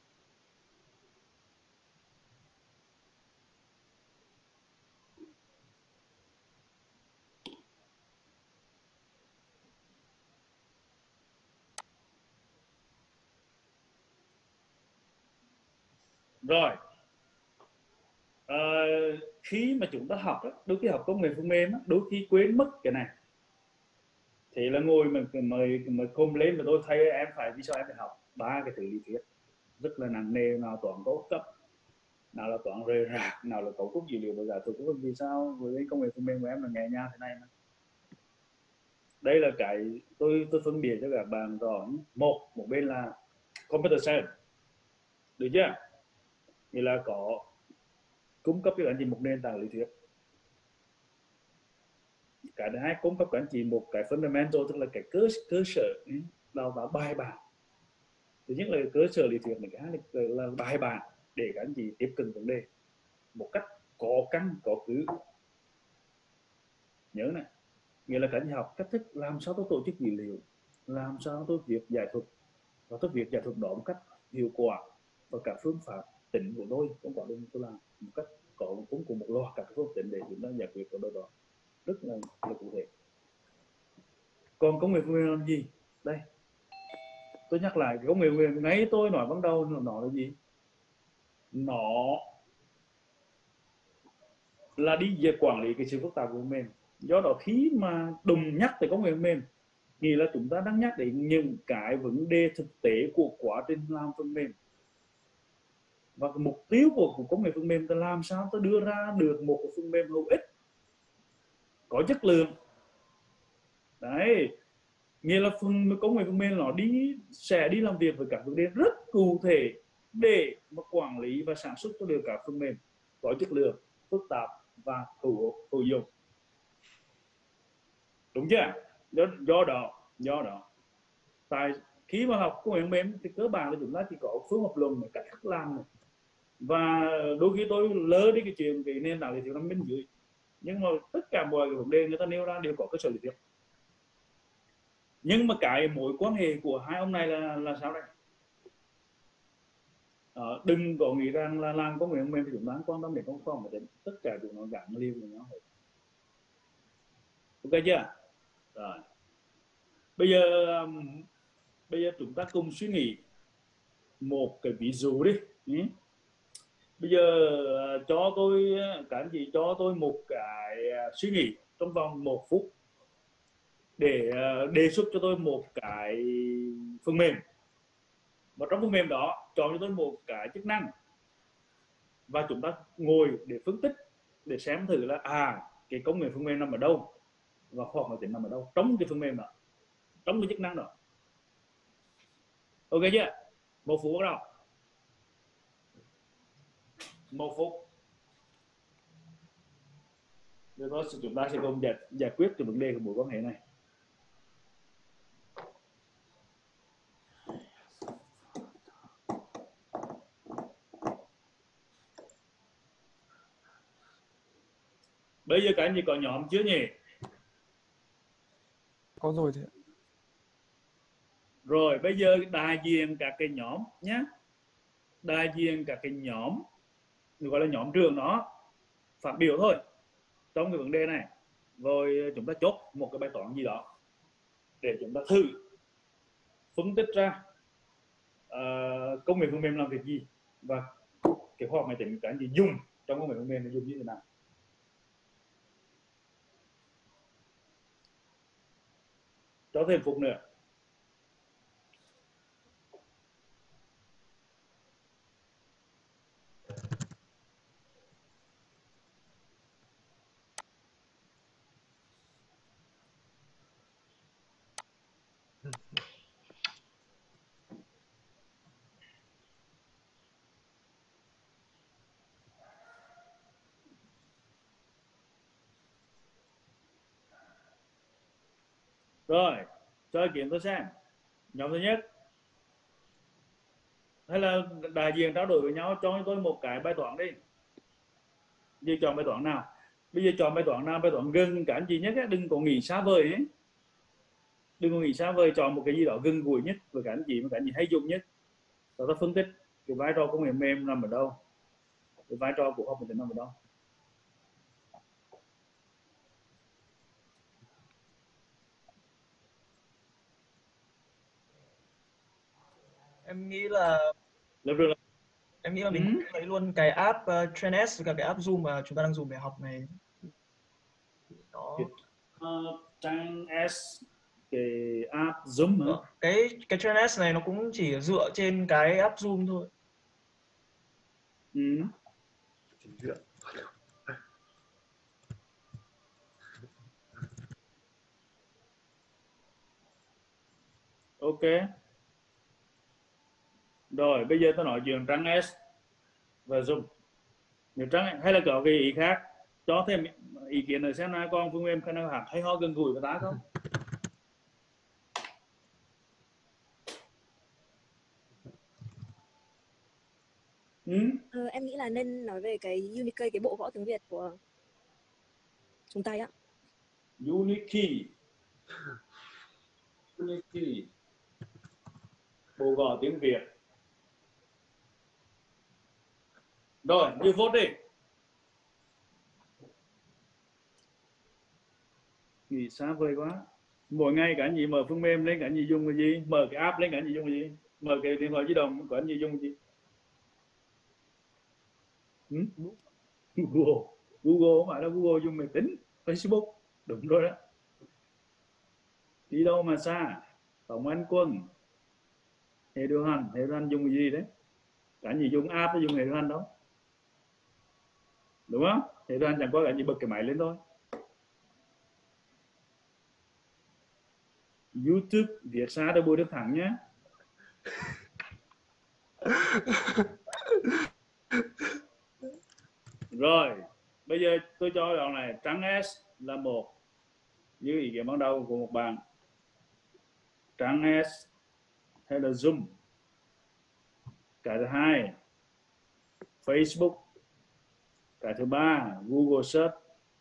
[SPEAKER 1] Rồi, à, khi mà chúng ta học đó, đôi khi học công nghệ phần mềm đó, đôi khi quên mất cái này. Thì là ngồi mà mời mà cùng lên mà tôi thấy em phải vì sao em phải học ba cái thứ lý thuyết rất là nặng nề, nào toán cấu cấp, nào là toán rời rạc, nào là cấu trúc dữ liệu và giả thuyết. Vì sao với công nghệ phần mềm của em là nhẹ nhàng thế này mà. Đây là cái tôi tôi phân biệt cho các bạn rõ. Một một bên là computer science, được chưa? Nghĩa là có cung cấp cho anh chị một nền tảng lý thuyết. Cái thứ hai, cung cấp cho anh chị một cái fundamental, tức là cái cơ cơ sở đào tạo bài bản. Thứ nhất là cơ sở lý thuyết, cái hai là bài bản để các anh chị tiếp cận vấn đề một cách có căn có cứ. Nhớ này, nghĩa là các anh chị học cách thức làm sao tôi tổ chức dữ liệu, làm sao tôi viết giải thuật, và tôi viết giải thuật đó một cách hiệu quả, và cả phương pháp tính của tôi cũng có đơn tôi làm một cách có cũng cùng một loạt các phương tính để chúng ta giải quyết cái đó rất là, là cụ thể. Còn công nghệ phần mềm làm gì đây? Tôi nhắc lại, công nghệ phần mềm ngay tôi nói ban đầu nó là gì? Nó là đi về quản lý cái sự phức tạp của phần mềm. Do đó khi mà đùng nhắc tới công nghệ phần mềm, nghĩa là chúng ta đang nhắc đến những cái vấn đề thực tế của quá trình làm phần mềm. Và mục tiêu của, của công nghệ phần mềm là làm sao tôi đưa ra được một phần mềm hữu ích, có chất lượng. Đấy, nghĩa là phần công nghệ phần mềm nó đi sẽ đi làm việc với các vấn đề rất cụ thể để mà quản lý và sản xuất cho được các phần mềm có chất lượng, phức tạp và hữu hữu dụng. Đúng chưa? Do, do đó, do đó, tại khi mà học công nghệ phần mềm thì cơ bản là chúng ta chỉ có phương pháp luận, cách thức làm này. Và đôi khi tôi lơ đi cái chuyện cái nền tảng lý thuyết nằm bên dưới, nhưng mà tất cả mọi cái vấn đề người ta nêu ra đều có cơ sở lý thuyết. Nhưng mà cái mối quan hệ của hai ông này là là sao đây? À, đừng có nghĩ rằng là làm công nghệ phần mềm thì chúng ta quan tâm đến công phòng, mà tất cả chúng nó gắn liền với nhau hết. Ok chưa? Rồi. Bây giờ bây giờ chúng ta cùng suy nghĩ một cái ví dụ đi. Ừ. Bây giờ cho tôi cả anh chị cho tôi một cái suy nghĩ trong vòng một phút để đề xuất cho tôi một cái phần mềm, và trong phần mềm đó chọn cho tôi một cái chức năng, và chúng ta ngồi để phân tích để xem thử là à cái công nghệ phần mềm nằm ở đâu và khoa học máy tính nằm ở đâu trong cái phần mềm đó, trong cái chức năng đó. Ok chưa? Một phút bắt đầu. Một phút. Rồi đó, chúng ta sẽ cùng giải, giải quyết cái vấn đề của mối quan hệ này. Bây giờ các anh chị có nhóm chưa nhỉ?
[SPEAKER 2] Có rồi thì.
[SPEAKER 1] Rồi bây giờ đại diện các cái nhóm nhé, đại diện các cái nhóm gọi là nhóm trường đó phát biểu thôi trong cái vấn đề này, rồi chúng ta chốt một cái bài toán gì đó để chúng ta thử phân tích ra uh, công nghệ phần mềm làm việc gì và cái khoa học máy tính cái gì dùng trong công nghệ phần mềm dùng như thế nào. Cho thêm phút nữa. Rồi, cho ý kiến tôi xem. Nhóm thứ nhất. Hay là đại diện trao đổi với nhau, cho tôi một cái bài toán đi. Giờ chọn bài toán nào? Bây giờ chọn bài toán nào, bài toán gần cả anh chị nhất ấy. Đừng có nghĩ xa vời ấy. Đừng có nghĩ xa vời, chọn một cái gì đó gần gũi nhất với cả anh chị mà cả anh chị hay dùng nhất. Sau đó phân tích cái vai trò công nghệ mềm nằm ở đâu, cái vai trò của học máy tính nằm ở đâu.
[SPEAKER 12] Em nghĩ là
[SPEAKER 1] Lớp được là...
[SPEAKER 12] em nghĩ là mình ừ. lấy luôn cái app uh, TrendS với cả cái app Zoom mà chúng ta đang dùng để học này. Đó.
[SPEAKER 1] Uh, trang S cái app Zoom hả?
[SPEAKER 12] Cái cái TrendS này nó cũng chỉ dựa trên cái app Zoom thôi.
[SPEAKER 1] Ừ. Ok. Rồi bây giờ tôi nói chuyện trang S và Zoom. Nếu trang hay là có cái ý khác, cho thêm ý kiến ở xem nào, con phương em khả năng học hay ho gần gũi với ta không?
[SPEAKER 8] Ừ? Ờ, em nghĩ là nên nói về cái Unikey, cái bộ gõ tiếng Việt của chúng ta ạ.
[SPEAKER 1] Unikey. Unikey. Bộ gõ tiếng Việt. Rồi, như vote đi. Nghĩ xa vời quá. Mỗi ngày cả anh chị mở phần mềm lên, cả anh chị dùng cái gì? Mở cái app lên, cả anh chị dùng cái gì? Mở cái điện thoại di động của anh chị dùng cái gì? Ừ? Google. Google không phải là Google dùng máy tính. Facebook. Đúng rồi đó. Đi đâu mà xa? Tổng Anh Quân. Hệ điều hành. Hệ điều hành dùng cái gì đấy? Cả anh chị dùng app, dùng hệ điều hành đâu. Đúng không? Hệ điều hành chẳng qua cả anh chị bật cái máy lên thôi. YouTube Việt Sa để Bùi Đức Thắng nhé. Rồi, bây giờ tôi cho đoạn này trang S là một, như ý kiến ban đầu của một bạn. Trang S hay là Zoom. Cái thứ hai, Facebook. Cái thứ ba, Google Search.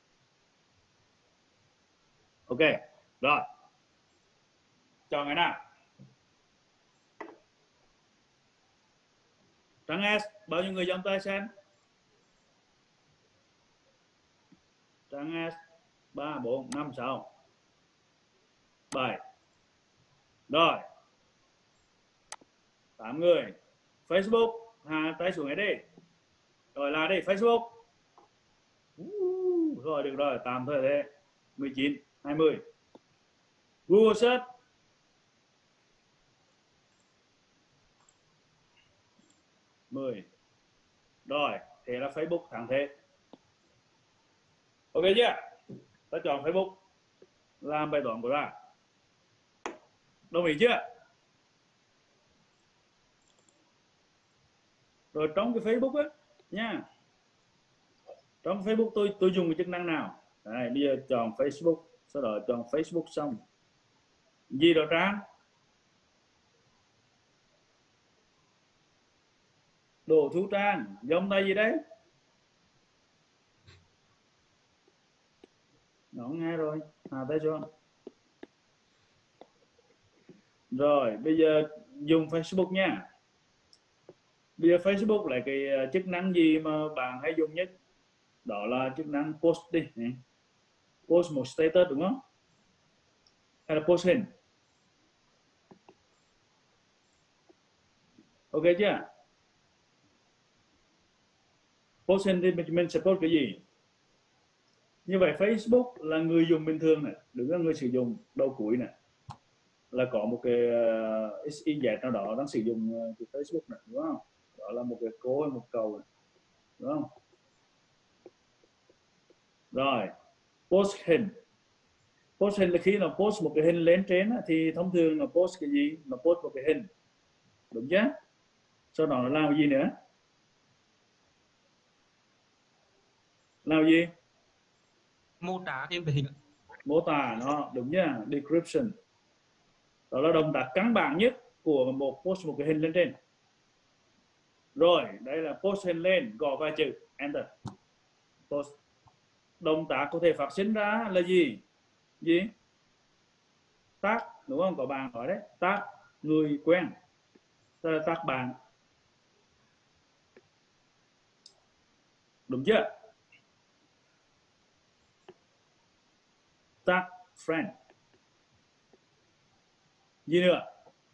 [SPEAKER 1] Ok, rồi. Chọn cái nào? Trang S, bao nhiêu người giơ tay xem? Trang S, ba, bốn, năm, sáu, bảy. Rồi. tám người. Facebook, hạ tay xuống hết đi. Rồi là đi, Facebook. Uh, rồi được rồi, tạm thời thế. mười chín, hai mươi. Google Search. mười. Rồi, thế là Facebook thắng thế. Ok chưa? Ta chọn Facebook làm bài toán của ta. Đồng ý chưa? Rồi trong cái Facebook á nha. Trong Facebook tôi tôi dùng cái chức năng nào? Đây, bây giờ chọn Facebook, sau đó chọn Facebook xong. Gì đó Trang? Đỗ Thu Trang, giống tay gì đấy? Nó nghe rồi, hạ tay xuống. Rồi, bây giờ dùng Facebook nha. Bây giờ Facebook là cái chức năng gì mà bạn hay dùng nhất? Đó là chức năng post đi. Post một status đúng không? Hay là post hình? Ok chưa? Post hình thì mình sẽ post cái gì? Như vậy Facebook là người dùng bình thường này, đừng có người sử dụng đầu cuối này. Là có một cái uh, ích i dét nào đó đang sử dụng uh, cái Facebook này, đúng không? Đó là một cái cố hay một cầu này, đúng không? Rồi, post hình. Post hình là khi nó post một cái hình lên trên thì thông thường nó post cái gì? Nó post một cái hình, đúng chứ? Sau đó nó làm cái gì nữa? Làm gì?
[SPEAKER 12] Mô tả thêm về hình.
[SPEAKER 1] Mô tả nó, đúng nhá, description. Đó là động tác căn bản nhất của một post một cái hình lên trên. Rồi, đây là post hình lên, gõ vài chữ, enter. Post. Động tác có thể phát sinh ra là gì? Gì? Tag, đúng không? Có bạn nói đấy. Tag người quen. Tức là tag bạn. Đúng chưa? Tag friend. Gì nữa?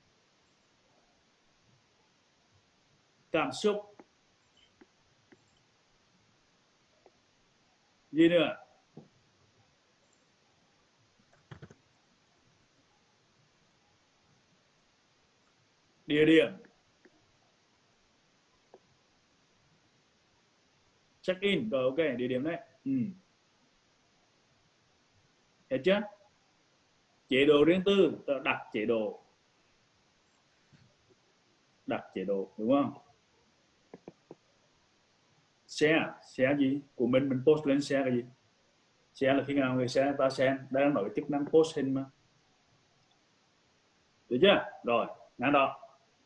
[SPEAKER 1] Cảm xúc. Gì nữa? Địa điểm. Check in. Rồi, ok, địa điểm đấy. Ừ. Hết chưa? Chế độ riêng tư, đặt chế độ. Đặt chế độ, đúng không? Share, share gì? Của mình mình post lên share cái gì? Share là khi nào người share ta share, đang nói chức năng post hình mà. Được chưa? Rồi, ngang đó.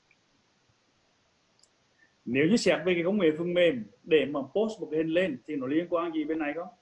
[SPEAKER 1] Nếu như xét về cái công nghệ phần mềm để mà post một cái hình lên thì nó liên quan gì bên này không?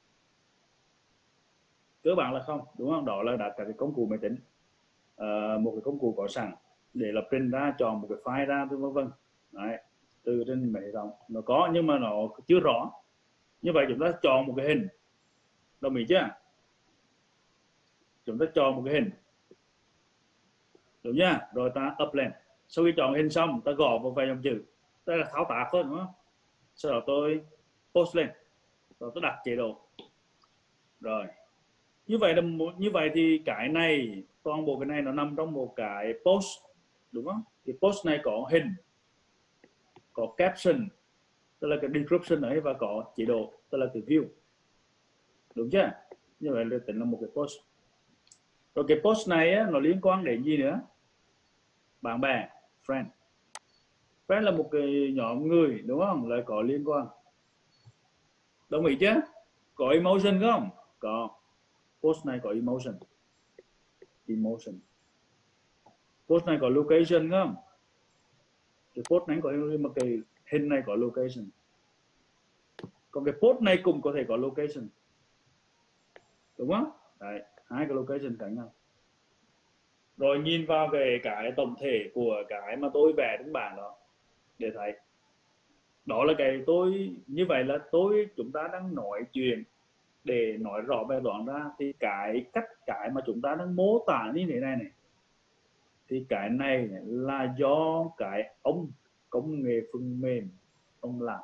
[SPEAKER 1] Cơ bản là không, đúng không? Đó là đặt cả cái công cụ máy tính, à, một cái công cụ có sẵn để là print ra, chọn một cái file ra, vân vân. Đấy, từ trên máy thống nó có nhưng mà nó chưa rõ. Như vậy chúng ta chọn một cái hình, đồng ý chưa? Chúng ta chọn một cái hình, đúng nhá? Rồi ta up lên. Sau khi chọn hình xong, ta gõ vào vài dòng chữ. Đây là thao tác thôi, đúng không? Sau đó tôi post lên, rồi tôi đặt chế độ. Rồi, như vậy là như vậy thì cái này, toàn bộ cái này nó nằm trong một cái post, đúng không? Cái post này có hình, có caption, tức là cái description ấy, và có chế độ, tức là cái view, đúng chưa? Như vậy là tính là một cái post. Rồi cái post này á, nó liên quan đến gì nữa? Bạn bè, friend. Friend là một cái nhóm người, đúng không? Lại có liên quan. Đồng ý chứ? Có emotion không? Có. Post này có emotion. Emotion. Post này có location không? Cái post này có, mà cái hình này có location. Còn cái post này cũng có thể có location. Đúng không? Đấy, hai cái location khác nhau. Rồi nhìn vào cái cái tổng thể của cái mà tôi vẽ trên bảng đó để thấy. Đó là cái tôi, như vậy là tôi chúng ta đang nói chuyện để nói rõ bài toán ra, thì cái cách cái mà chúng ta đang mô tả như thế này này, thì cái này là do cái ông công nghệ phần mềm ông làm.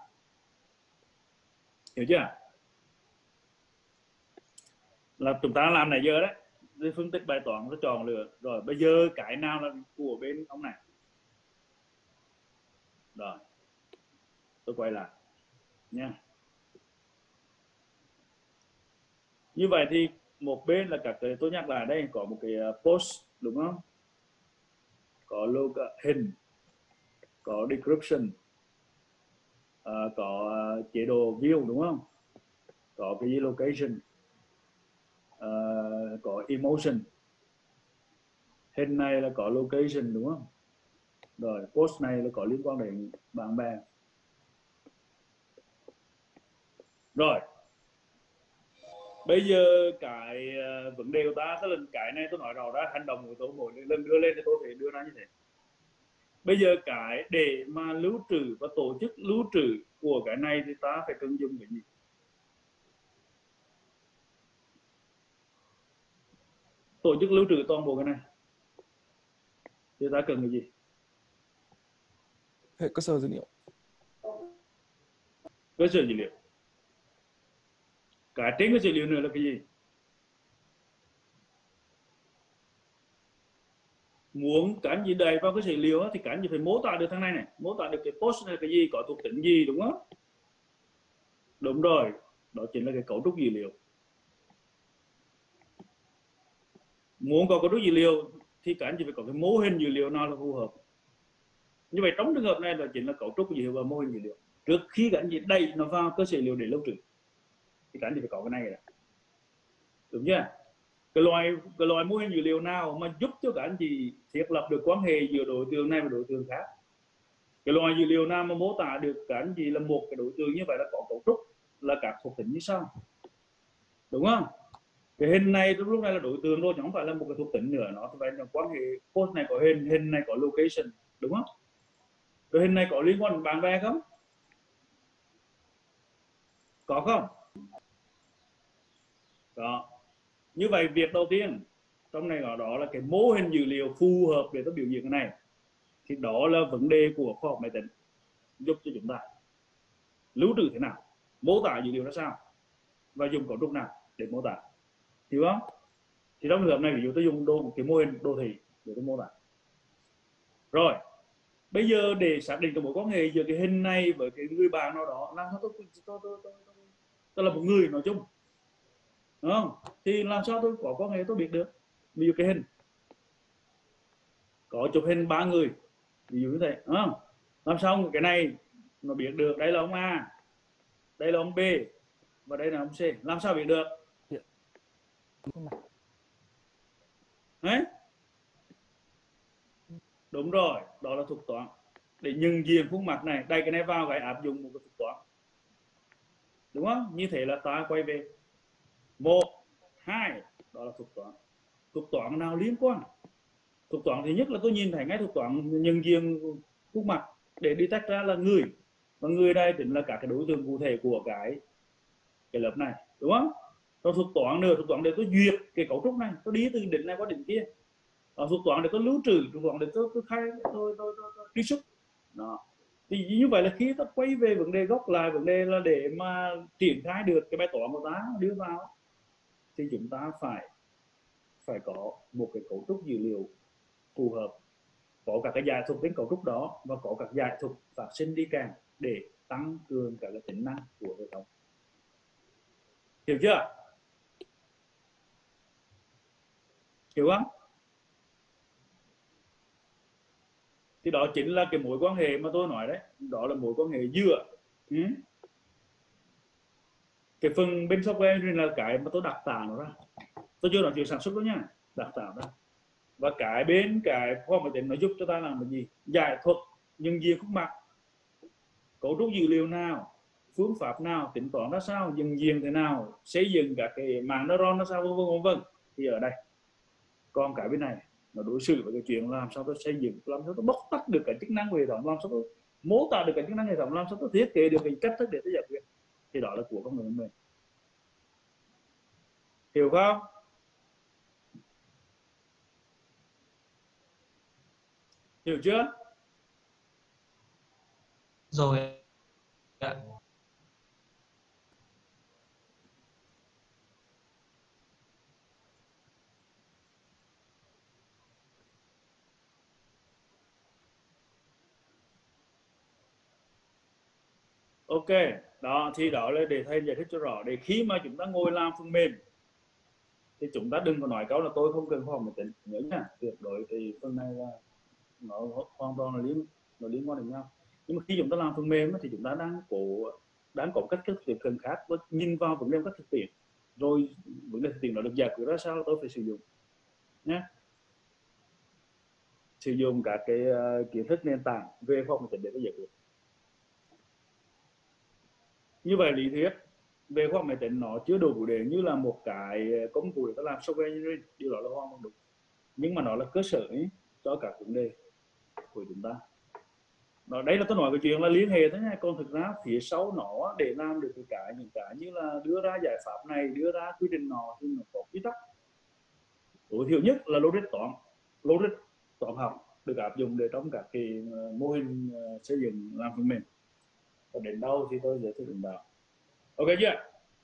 [SPEAKER 1] Hiểu chưa? Là chúng ta làm này giờ đấy, đi phân tích bài toán nó chọn lựa. Rồi bây giờ cái nào là của bên ông này? Rồi tôi quay lại nha. Như vậy thì một bên là các cái tôi nhắc lại đây, có một cái post, đúng không? Có logo, hình, có description, uh, có chế độ view, đúng không? Có cái location, uh, có emotion. Hình này là có location, đúng không? Rồi post này là có liên quan đến bạn bè. Rồi bây giờ cái uh, vấn đề của ta, tức là cái này tôi nói rõ ra, hành động của tôi mỗi lần đưa lên thì tôi phải đưa ra như thế. Bây giờ cái để mà lưu trữ và tổ chức lưu trữ của cái này thì ta phải cần dùng cái gì? Tổ chức lưu trữ toàn bộ cái này thì ta cần cái gì?
[SPEAKER 2] Hệ cơ sở dữ liệu.
[SPEAKER 1] Cơ sở dữ liệu. Cái trên cơ sở dữ liệu nữa là cái gì? Muốn cái gì đầy vào cái dữ liệu thì cái gì phải mô tả được thằng này này, mô tả được cái post này cái gì, có thuộc tính gì, đúng không? Đúng rồi, đó chính là cái cấu trúc dữ liệu. Muốn có cấu trúc dữ liệu thì cái gì phải có cái mô hình dữ liệu nào là phù hợp. Như vậy trong trường hợp này là chính là cấu trúc dữ liệu và mô hình dữ liệu. Trước khi cái gì đầy nó vào cơ sở dữ liệu để lưu trữ thì cái gì phải có cái này rồi. Đúng chưa? cái loại cái loại mô hình dữ liệu nào mà giúp cho các anh chị thiết lập được quan hệ giữa đối tượng này và đối tượng khác. Cái loại dữ liệu nào mà mô tả được các anh chị là một cái đối tượng như vậy là có cấu trúc là các thuộc tính như sau, đúng không? Cái hình này lúc này là đối tượng rồi, chứ không phải là một cái thuộc tính nữa, nó phải là quan hệ post này có hình, hình này có location, đúng không? Cái hình này có liên quan đến bạn bè không? Có không? Đó. Như vậy việc đầu tiên trong này đó, đó là cái mô hình dữ liệu phù hợp để tôi biểu diễn cái này, thì đó là vấn đề của khoa học máy tính giúp cho chúng ta lưu trữ thế nào, mô tả dữ liệu ra sao và dùng cấu trúc nào để mô tả, hiểu không? Thì trong trường hợp này ví dụ tôi dùng đô, một cái mô hình đô thị để tôi mô tả. Rồi bây giờ để xác định cái mối quan hệ giữa cái hình này với cái người bạn nào đó, làm sao tôi tôi tôi tôi, tôi, tôi, tôi là một người nói chung, đúng không? Thì làm sao tôi có quan hệ tôi biết được? Ví dụ cái hình có chụp hình ba người, ví dụ như thế, đúng không? Làm sao cái này nó biết được đây là ông A, đây là ông B và đây là ông C, làm sao biết được? Đấy, đúng rồi, đó là thuật toán để nhận diện khuôn mặt này. Đây, cái này vào cái áp dụng một cái thuật toán, đúng không? Như thế là ta quay về một, hai, đó là thuật toán. Thuật toán nào liên quan? Thuật toán thứ nhất là tôi nhìn thấy ngay thuật toán nhận diện khuôn mặt để đi tách ra là người, và người đây chính là cả cái đối tượng cụ thể của cái cái lớp này, đúng không? Rồi thuật toán nữa, thuật toán để tôi duyệt cái cấu trúc này, tôi đi từ đỉnh này qua đỉnh kia. Ở thuật toán để tôi lưu trữ, thuật toán để tôi tôi khai tôi tôi tôi truy xuất. Đó. Thì như vậy là khi ta quay về vấn đề gốc, lại vấn đề là để mà triển khai được cái bài toán của ta đưa vào, thì chúng ta phải phải có một cái cấu trúc dữ liệu phù hợp, có các cái giải thuật đến cấu trúc đó và có các giải thuật phát sinh đi kèm để tăng cường các cái tính năng của hệ thống. Hiểu chưa? Hiểu không? Thì đó chính là cái mối quan hệ mà tôi nói đấy, đó là mối quan hệ giữa ừ? cái phần bên software là cái mà tôi đặc tạo nó ra, tôi chưa nói chuyện sản xuất đó nha, đặc tạo ra, và cái bên cái khoa học máy tính nó giúp cho ta làm cái gì? Giải thuật nhận diện khuôn mặt, cấu trúc dữ liệu nào, phương pháp nào, tính toán ra sao, nhận diện thế nào, xây dựng các cái mạng neuron nó sao, vân vân vân vân. Thì ở đây còn cái bên này nó đối xử với cái chuyện làm sao tôi xây dựng, làm sao tôi bóc tách được cái chức năng của hệ thống, làm sao tôi mô tả được cái chức năng hệ thống, làm sao tôi thiết kế được cái cách thức để tôi giải quyết. Thì đó là của con người mình. Hiểu không? Hiểu chưa?
[SPEAKER 12] Rồi ạ.
[SPEAKER 1] Ok, đó thì đó là để thầy giải thích cho rõ, để khi mà chúng ta ngồi làm phần mềm thì chúng ta đừng có nói câu là tôi không cần khoa học máy tính, nhớ nha, tuyệt đối thì phần này là nó hoàn toàn là liên nó liên quan đến nhau. Nhưng mà khi chúng ta làm phần mềm thì chúng ta đang cố đang có cách thức tiếp cận khác, với nhìn vào vấn đề cách thực tiễn, rồi vấn đề thực tiễn nó được giải quyết ra sao tôi phải sử dụng nhé, sử dụng các cái uh, kiến thức nền tảng về khoa học máy tính để giải quyết. Như vậy lý thuyết về khoa học máy tính nó chưa đủ để như là một cái công cụ để ta làm software engineering, điều đó là hoàn toàn đúng, nhưng mà nó là cơ sở ấy cho các vấn đề của chúng ta. Đó, đây là tôi nói cái chuyện là liên hệ thế này, còn thực ra phía sau nó để làm được cái cái những cái như là đưa ra giải pháp này, đưa ra quy trình nó thì nó có quy tắc. Tối thiểu nhất là logic toán, logic toán học được áp dụng để trong các cái mô hình xây dựng làm phần mềm. Và đến đâu thì tôi giới thiệu đến đó. Ok chưa?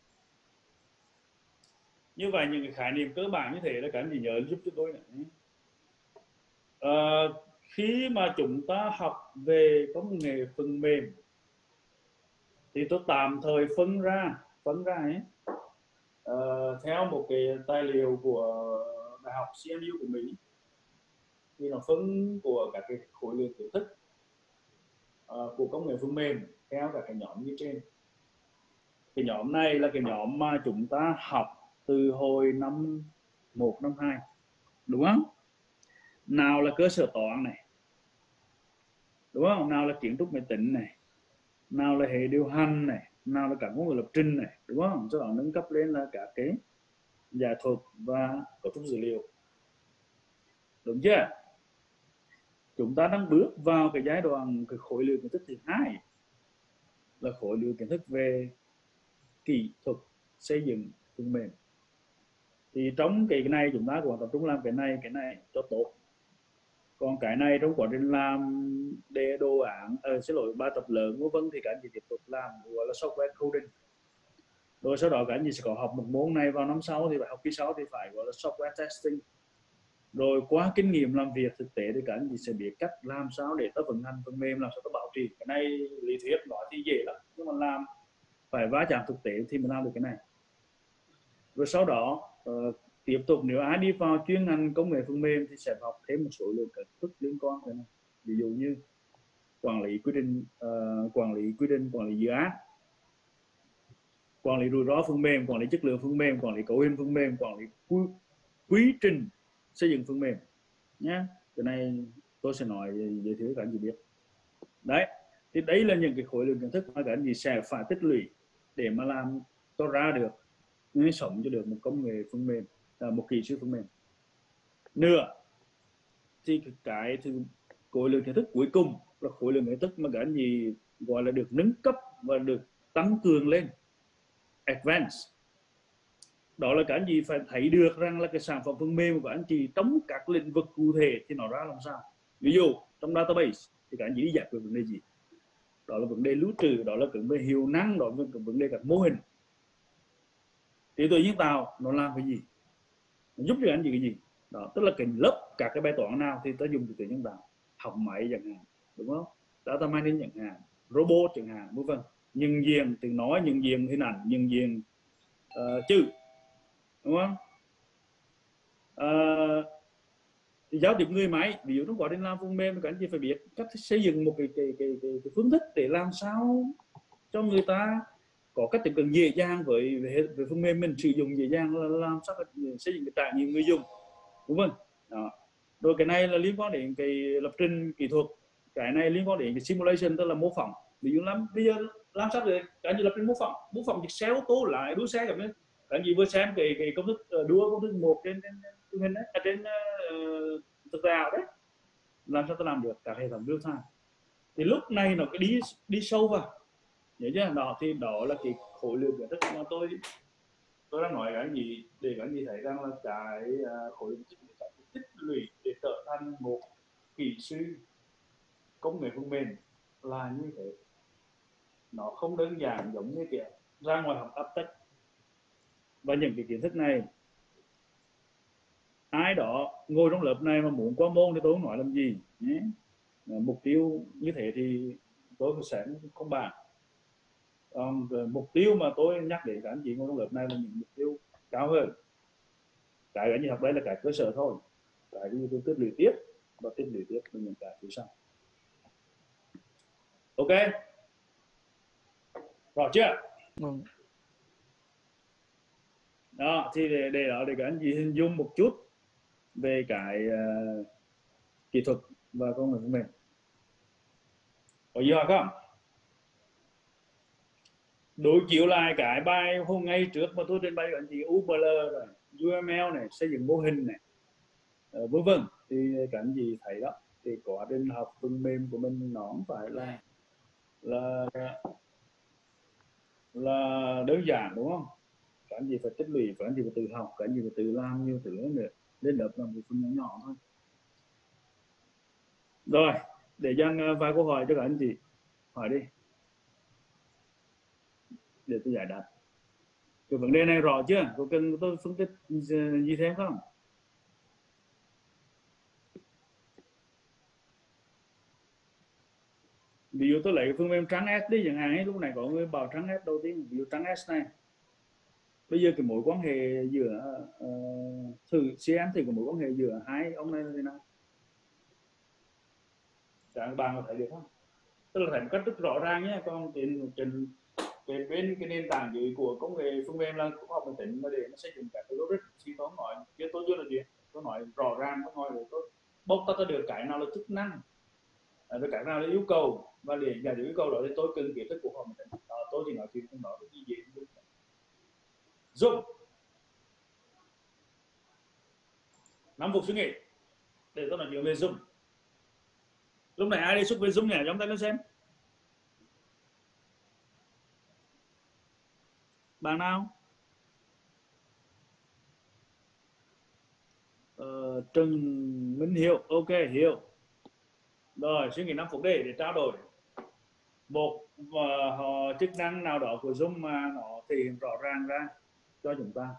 [SPEAKER 1] Như vậy những cái khái niệm cơ bản như thế là các anh chị nhớ giúp cho tôi này. À, khi mà chúng ta học về công nghệ phần mềm thì tôi tạm thời phân ra phân ra ấy uh, theo một cái tài liệu của đại học xê em u của Mỹ, thì nó phân của các cái khối lượng kiến thức uh, của công nghệ phần mềm theo các cái nhóm như trên. Cái nhóm này là cái nhóm mà chúng ta học từ hồi năm một năm hai, đúng không? Nào là cơ sở toán này, đúng không? Nào là kiến trúc máy tính này, nào là hệ điều hành này, nào là cả ngôn ngữ lập trình này, đúng không? Sau đó nâng cấp lên là cả cái giả thuật và cấu trúc dữ liệu, đúng chưa? Chúng ta đang bước vào cái giai đoạn cái khối lượng kiến thức thứ hai là khối lượng kiến thức về kỹ thuật xây dựng phần mềm. Thì trong cái này chúng ta cũng tập trung làm cái này cái này cho tốt. Còn cái này trong quá trình làm đề đồ án, ờ, xin lỗi, bài tập lớn vân vân thì các anh chị tiếp tục làm gọi là software coding. Rồi sau đó các anh chị sẽ có học một môn này vào năm sau thì phải học kỳ sau thì phải gọi là software testing. Rồi qua kinh nghiệm làm việc thực tế thì các anh chị sẽ biết cách làm sao để ta vận hành phần mềm, làm sao ta bảo trì. Cái này lý thuyết nói thì dễ lắm, nhưng mà làm phải va chạm thực tế thì mới làm được cái này. Rồi sau đó uh, tiếp tục nếu ai đi vào chuyên ngành công nghệ phần mềm thì sẽ học thêm một số lượng kiến thức liên quan tới này. Ví dụ như quản lý quy định, uh, quản lý quy định, quản lý dự án, quản lý rủi ro phần mềm, quản lý chất lượng phần mềm, quản lý cấu hình phần mềm, quản lý quy, quy trình xây dựng phần mềm nhé. Cái này tôi sẽ nói về thứ các anh chị biết. Đấy, thì đấy là những cái khối lượng kiến thức mà các anh chị sẽ phải tích lũy để mà làm cho ra được, mới sống cho được một công nghệ phần mềm, à, một kỹ sư phần mềm. Nữa thì cái thứ khối lượng kiến thức cuối cùng là khối lượng kiến thức mà các anh chị gọi là được nâng cấp và được tăng cường lên, advanced. Đó là các anh chị phải thấy được rằng là cái sản phẩm phần mềm của các anh chị trong các lĩnh vực cụ thể thì nó ra làm sao. Ví dụ trong database thì các anh chị giải quyết vấn đề gì, đó là vấn đề lưu trữ, đó là vấn đề hiệu năng, đó là vấn đề các mô hình. Trí tuệ nhân tạo nó làm cái gì, nó giúp cho anh chị cái gì đó, tức là cái lớp các cái bài toán nào thì ta dùng trí tuệ nhân tạo, học máy chẳng hạn, đúng không, data mining chẳng hạn, robot chẳng hạn, vân vân, nhận diện tiếng nói, nhận diện hình ảnh, nhận diện uh, chữ, đúng không? Uh, giáo tiếp người máy, ví dụ trong quá trình làm phần mềm các anh chị phải biết cách xây dựng một cái, cái, cái, cái, cái phương thức để làm sao cho người ta có cách tiếp cận dễ dàng với, với, với phần mềm mình sử dụng dễ dàng, là làm sao xây dựng cái trải nghiệm người dùng, đúng không? Đó. Rồi cái này là liên quan đến cái lập trình kỹ thuật, cái này liên quan đến cái simulation, tức là mô phỏng. Ví dụ lắm bây giờ làm sao để các anh chị lập trình mô phỏng, mô phỏng xe ô tô lại đua xe, các anh chị vừa xem cái, cái công thức đua công thức một trên truyền hình đấy, trên uh, thực ra đấy, làm sao tôi làm được cả hệ thống real time. Thì lúc này nó cái đi đi sâu vào, nhớ chưa? Đó thì đó là cái khối lượng kiến thức mà tôi tôi đang nói các anh chị để các anh chị thấy rằng là cái uh, khối lượng kiến thức phải tích lũy để trở thành một kỹ sư công nghệ phần mềm là như thế. Nó không đơn giản giống như kiểu ra ngoài học aptech. Và những cái kiến thức này ai đó ngồi trong lớp này mà muốn qua môn thì tôi không nói làm gì nhé. Mục tiêu như thế thì tôi sẽ không bàn. Còn mục tiêu mà tôi nhắc đến các anh chị ngồi trong lớp này là những mục tiêu cao hơn. Cái các anh chị học đây là cái cơ sở thôi, cái gì tôi tích lũy tiếp và tích lũy tiếp với những cái phía sau. Ok, rõ chưa?
[SPEAKER 2] Ừ.
[SPEAKER 1] Đó thì để, để đó để các anh chị hình dung một chút về cái uh, kỹ thuật và công nghệ của mình. Có gì hỏi không? Đối chiếu lại cái bài hôm ngay trước mà tôi trình bày các anh chị u em lờ rồi, u em lờ này, xây dựng mô hình này, uh, vân vân, thì các anh chị thấy đó, thì quá trình học phần mềm của mình nó không phải là là là đơn giản, đúng không? Các anh chị phải tích lũy, các anh chị phải tự học, các anh chị phải tự làm nhiều thứ nữa, lên lớp làm một phần nhỏ nhỏ thôi. Rồi, để dành vài câu hỏi cho các anh chị, hỏi đi để tôi giải đáp. Cái vấn đề này rõ chưa? Có cần tôi phân tích gì thêm không? Ví dụ tôi lấy cái phần mềm Trắng S đi chẳng hạn ấy, lúc này có người bảo Trắng S đầu tiên, ví dụ Trắng S này. Bây giờ cái mối quan hệ giữa uh, thử xem thì cái mối quan hệ giữa hai ông này là thế nào? Các bạn có thấy được không? Tức là thấy một cách rất rõ ràng nhé. Còn trên trên cái bên cái nền tảng dưới của công nghệ phần mềm là khoa học máy tính, mà để nó xây dựng các cái logic thì tôi nói chứ tôi chưa là gì, tôi nói rõ ràng, tôi nói để tôi bóc tách ra được cái nào là chức năng, với cái nào là yêu cầu, và để giải quyết yêu cầu đó thì tôi cần kiến thức của khoa học máy tính. Đó, tôi chỉ nói chuyện trong đó cái gì dễ dùng năm phút suy nghĩ để tôi nói chuyện về Zoom. Lúc này ai đề xuất về Zoom nhỉ? Chúng ta lên xem. Bạn nào? Ờ, Trần Minh Hiệu. Ok, Hiệu. Rồi, suy nghĩ năm phút để để trao đổi một uh, chức năng nào đó của Zoom mà nó thể hiện rõ ràng ra cho chúng ta.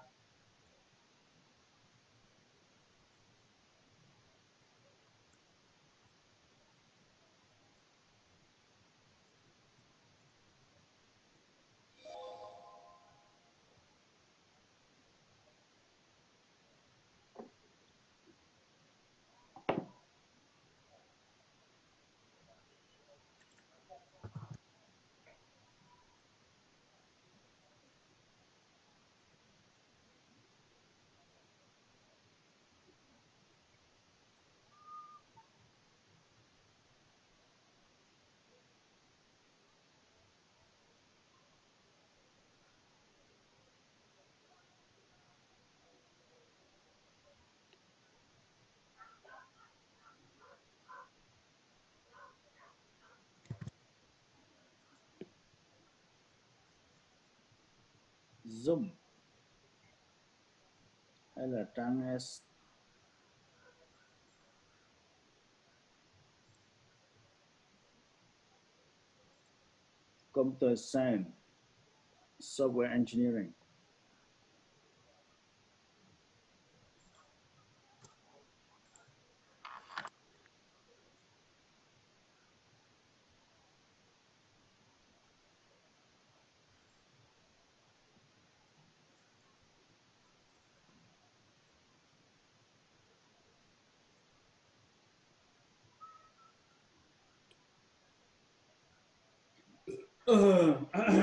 [SPEAKER 1] Zoom hay là trang S. Computer Science, Software Engineering. Ừ.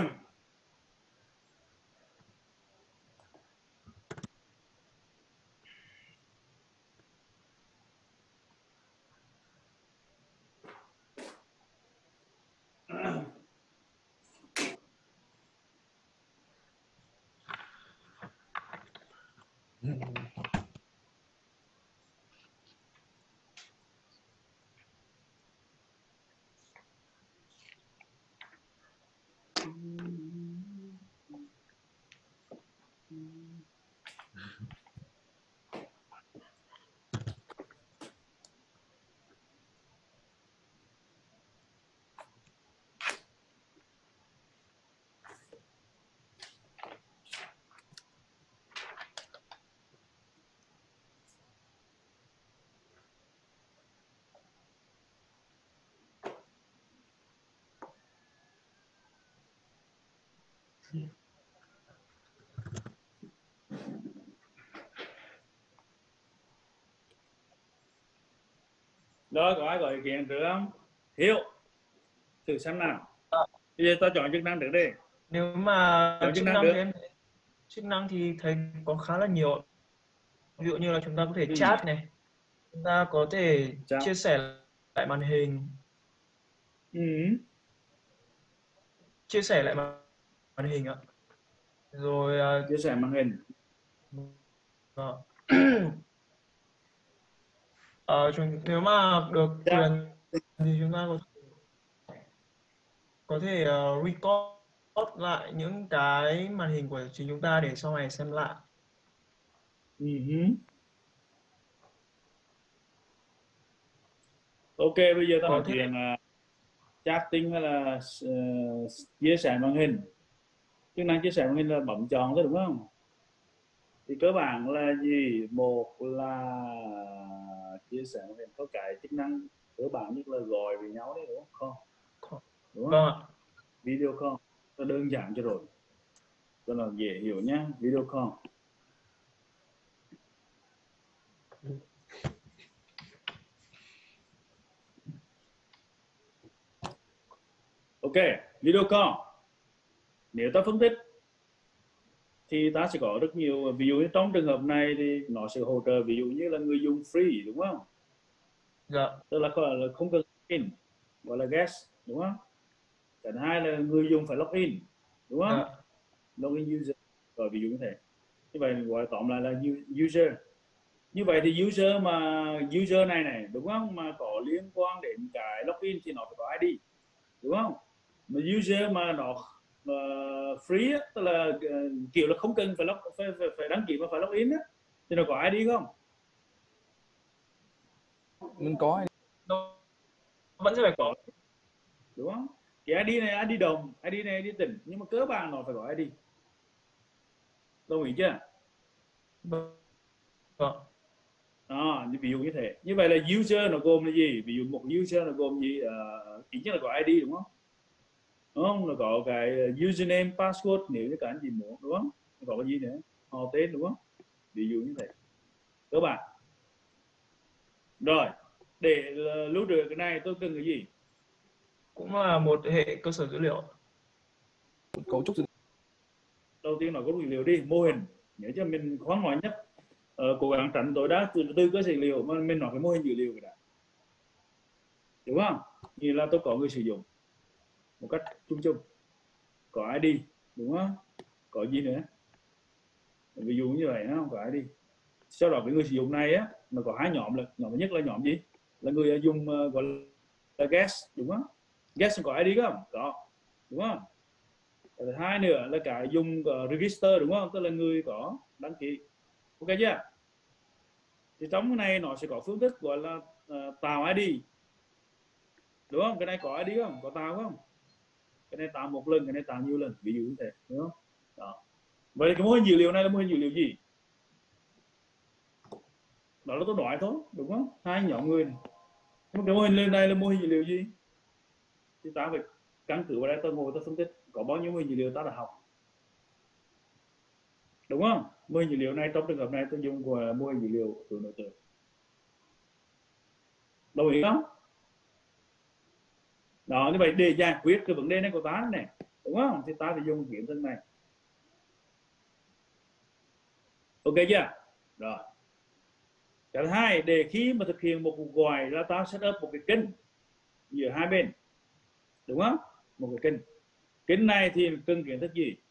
[SPEAKER 1] Rồi, có ai có ý kiến được không? Hiểu. Thử xem nào. Bây giờ ta chọn chức năng trước đi.
[SPEAKER 12] Nếu mà
[SPEAKER 1] chọn
[SPEAKER 12] chức năng thì em chức năng thì thấy có khá là nhiều. Ví dụ như là chúng ta có thể
[SPEAKER 1] ừ.
[SPEAKER 12] chat này, chúng ta có thể
[SPEAKER 1] chat.
[SPEAKER 12] chia sẻ lại màn hình,
[SPEAKER 1] ừ.
[SPEAKER 12] chia sẻ lại màn hình ạ. Rồi
[SPEAKER 1] chia sẻ màn hình.
[SPEAKER 12] Ờ. Ờ, chúng, nếu mà được quyền thì chúng ta có thể, có thể uh, record lại những cái màn hình của chính chúng ta để sau này xem lại.
[SPEAKER 1] Uh-huh. Ok, bây giờ ta nói chuyện uh, chatting hay là uh, chia sẻ màn hình. Chức năng chia sẻ màn hình là bấm chọn thôi đúng không? Thì cơ bản là gì? Một là chia sẻ màn hình, có cái chức năng cơ bản nhất là gọi với nhau đấy đúng không?
[SPEAKER 12] Không.
[SPEAKER 1] Đúng không?
[SPEAKER 12] Vâng ạ.
[SPEAKER 1] Video call, nó đơn giản cho rồi, cho là dễ hiểu nhé. Video call. Ok, video call. Nếu ta phân tích thì ta sẽ có rất nhiều, ví dụ như trong trường hợp này thì nó sẽ hỗ trợ ví dụ như là người dùng free, đúng không?
[SPEAKER 12] Dạ.
[SPEAKER 1] Tức là không cần login, gọi là guest, đúng không? Cái thứ hai là người dùng phải login, đúng không?
[SPEAKER 12] Dạ.
[SPEAKER 1] Login user, rồi ví dụ như thế. Như vậy gọi tóm lại là user. Như vậy thì user mà user này này, đúng không? Mà có liên quan đến cái login thì nó phải có i đê, đúng không? Mà user mà nó uh, free á, tức là uh, kiểu là không cần phải, log, phải, phải, phải đăng ký mà phải login á, thì nó có i đê không?
[SPEAKER 2] Mình có
[SPEAKER 12] Nó vẫn sẽ phải có,
[SPEAKER 1] đúng không? Cái i đê này i đê đồng, i đê này i đê tỉnh, nhưng mà cơ bản nó phải có i đê. Đồng ý chưa?
[SPEAKER 12] vâng.
[SPEAKER 1] À, ví dụ như thế. Như vậy là user nó gồm là gì? Ví dụ một user nó gồm gì? Uh, ít nhất là có i đê, đúng không? Đúng không? Nó có cái username, password nếu như các anh chị muốn, đúng không? Nó có cái gì nữa? Họ tên, đúng không? Ví dụ như thế. Các bạn. Rồi, để lưu trữ cái này tôi cần cái gì?
[SPEAKER 12] Cũng là một hệ cơ sở dữ liệu.
[SPEAKER 2] Cấu trúc dữ liệu.
[SPEAKER 1] Đầu tiên nói cấu trúc dữ liệu đi, mô hình. Nếu cho mình khoan nói nhất, uh, cố gắng tránh tối đa từ, từ cơ sở dữ liệu mà mình nói cái mô hình dữ liệu cái đã. Đúng không? Như là tôi có người sử dụng một cách chung chung, có i đê, đúng không? Có gì nữa? Ví dụ như vậy nó không có i đê. Sau đó cái người sử dụng này á, nó có hai nhóm, là nhóm thứ nhất là nhóm gì? Là người dùng uh, gọi là guest, đúng không? Guest có i đê không? Có, đúng không? Cái thứ hai nữa là cả dùng uh, register, đúng không? Tức là người có đăng ký. Ok chưa? Thì trong cái này nó sẽ có phương thức gọi là uh, tạo i đê, đúng không? Cái này có i đê không? Có tạo không? Cái này tạo một lần, cái này tạo nhiều lần, ví dụ như thế, đúng không? Đó. Vậy cái mô hình dữ liệu này là mô hình dữ liệu gì? Đó là tôi nói thôi, đúng không? Hai nhóm người này. Nhưng cái mô hình lên này là mô hình dữ liệu gì? Thì ta phải căn cứ vào đây, tôi ngồi tôi phân tích có bao nhiêu mô hình dữ liệu ta đã học, đúng không? Mô hình dữ liệu này trong trường hợp này tôi dùng của mô hình dữ liệu từ nội tượng. Đồng ý không? Đó, như vậy để giải quyết cái vấn đề này của ta này, đúng không? Thì ta phải dùng kiến thức này. Ok chưa? Rồi. Cái thứ hai, để khi mà thực hiện một cuộc gọi là ta set up một cái kênh giữa hai bên, đúng không? Một cái kênh. Kênh này thì cần kiến thức gì?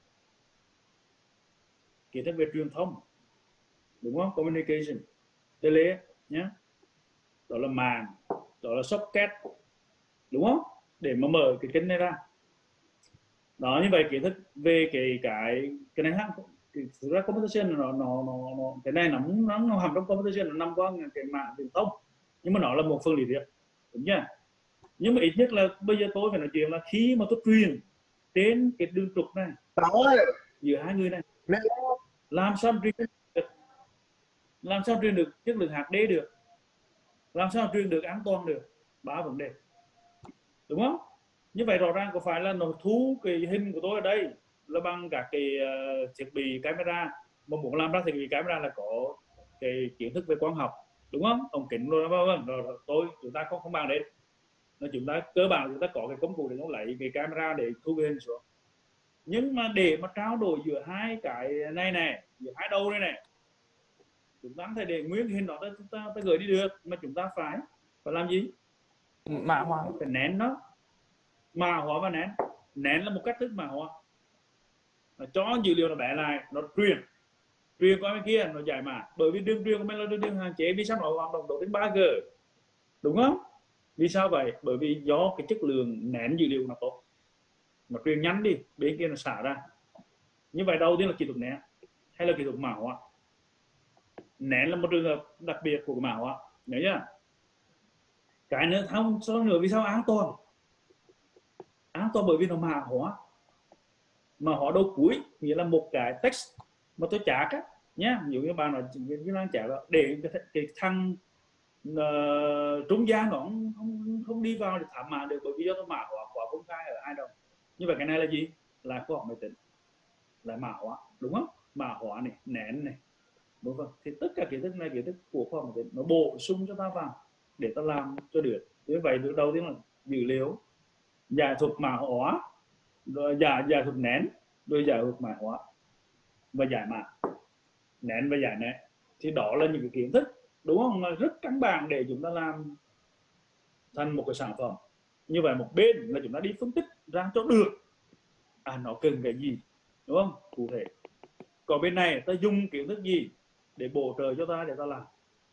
[SPEAKER 1] Kiến thức về truyền thông, đúng không? Communication, tele nhé. Đó là màn, đó là socket, đúng không? Để mà mở cái kênh này ra. Đó, như vậy kiến thức về cái cái cái này ha, thực ra computation nó nó nó, nó cái này nó nó, nó hàm trong computation nó nằm qua cái mạng truyền thông, nhưng mà nó là một phần lý thuyết, đúng chưa? Nhưng mà ít nhất là bây giờ tôi phải nói chuyện là khi mà tôi truyền trên cái đường trục này giữa hai người này, làm sao truyền được, làm sao truyền được chất lượng hát đê được, làm sao truyền được an toàn được, ba vấn đề, đúng không? Như vậy rõ ràng có phải là nó thu cái hình của tôi ở đây là bằng các cái uh, thiết bị camera, mà muốn làm ra thiết bị camera là có cái kiến thức về quang học, đúng không? Ống kính rồi, rồi, rồi, rồi tôi chúng ta không không bàn đến, là chúng ta cơ bản chúng ta có cái công cụ để nó lấy cái camera để thu cái hình xuống. Nhưng mà để mà trao đổi giữa hai cái này này, giữa hai đầu này này, chúng ta không thể để nguyên hình đó chúng ta, ta gửi đi được, mà chúng ta phải phải làm gì?
[SPEAKER 2] Mã hóa,
[SPEAKER 1] phải nén nó, mã hóa và nén. Nén là một cách thức mã hóa, nó cho dữ liệu nó bé lại, nó truyền truyền qua bên kia, nó giải mã. Bởi vì đường truyền của mình là đường truyền hạn chế, vì sao nó hoạt động độ đến ba G, đúng không? Vì sao vậy? Bởi vì do cái chất lượng nén dữ liệu nó tốt, nó truyền nhanh đi, bên kia nó xả ra. Như vậy đầu tiên là kỹ thuật nén hay là kỹ thuật mã hóa. Nén là một trường hợp đặc biệt của mã hóa, nhớ nhá. Cái nữa không sao nữa, vì sao an toàn? An toàn bởi vì nó mã hóa, mã hóa đầu cuối, nghĩa là một cái text mà tôi trả á nhá, ví dụ như bạn nói cái năng trả đó để cái, cái thằng uh, trung gian nó không, không, không đi vào để thảm mã được, bởi vì do tôi mã hóa quá công khai ở hai đầu. Như vậy cái này là gì? Là khoa học máy tính, là mã hóa, đúng không? Mã hóa này, nén này, đúng không? Thì tất cả kiến thức này kiến thức của khoa học máy tính nó bổ sung cho ta vào để ta làm cho được. Như vậy đầu tiên là dữ liệu, giải thuật mã hóa, rồi giải giải thuật nén, đôi giải thuật mã hóa và giải mã, nén và giải nén. Thì đó là những cái kiến thức, đúng không, là rất căn bản để chúng ta làm thành một cái sản phẩm. Như vậy một bên là chúng ta đi phân tích ra cho được à nó cần cái gì, đúng không, cụ thể. Còn bên này ta dùng kiến thức gì để bổ trợ cho ta để ta làm.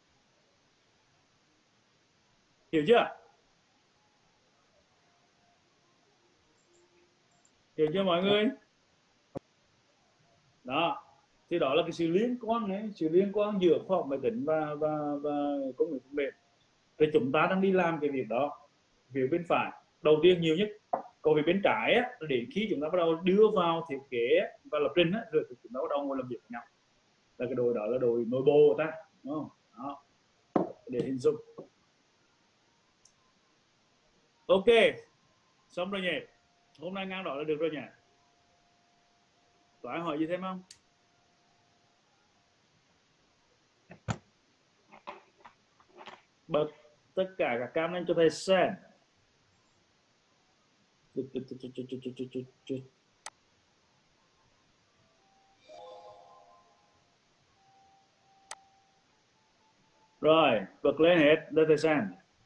[SPEAKER 1] Hiểu chưa? Hiểu chưa mọi người? Đó, thì đó là cái sự liên quan đấy, sự liên quan giữa khoa học máy tính và và và công nghệ phần mềm. Thì chúng ta đang đi làm cái việc đó. Việc bên phải đầu tiên nhiều nhất, còn việc bên trái á, đến khi chúng ta bắt đầu đưa vào thiết kế và lập trình á, rồi chúng ta bắt đầu ngồi làm việc với nhau. Là cái đội đó là đội nội bộ của ta, đúng không? Đó, để hình dung. Ok, xong rồi nhỉ. Hôm nay ngang đó là được rồi nhỉ. Có ai hỏi gì thêm không? Bật tất cả các cam lên cho thầy xem. Rồi, bật lên hết để thầy xem.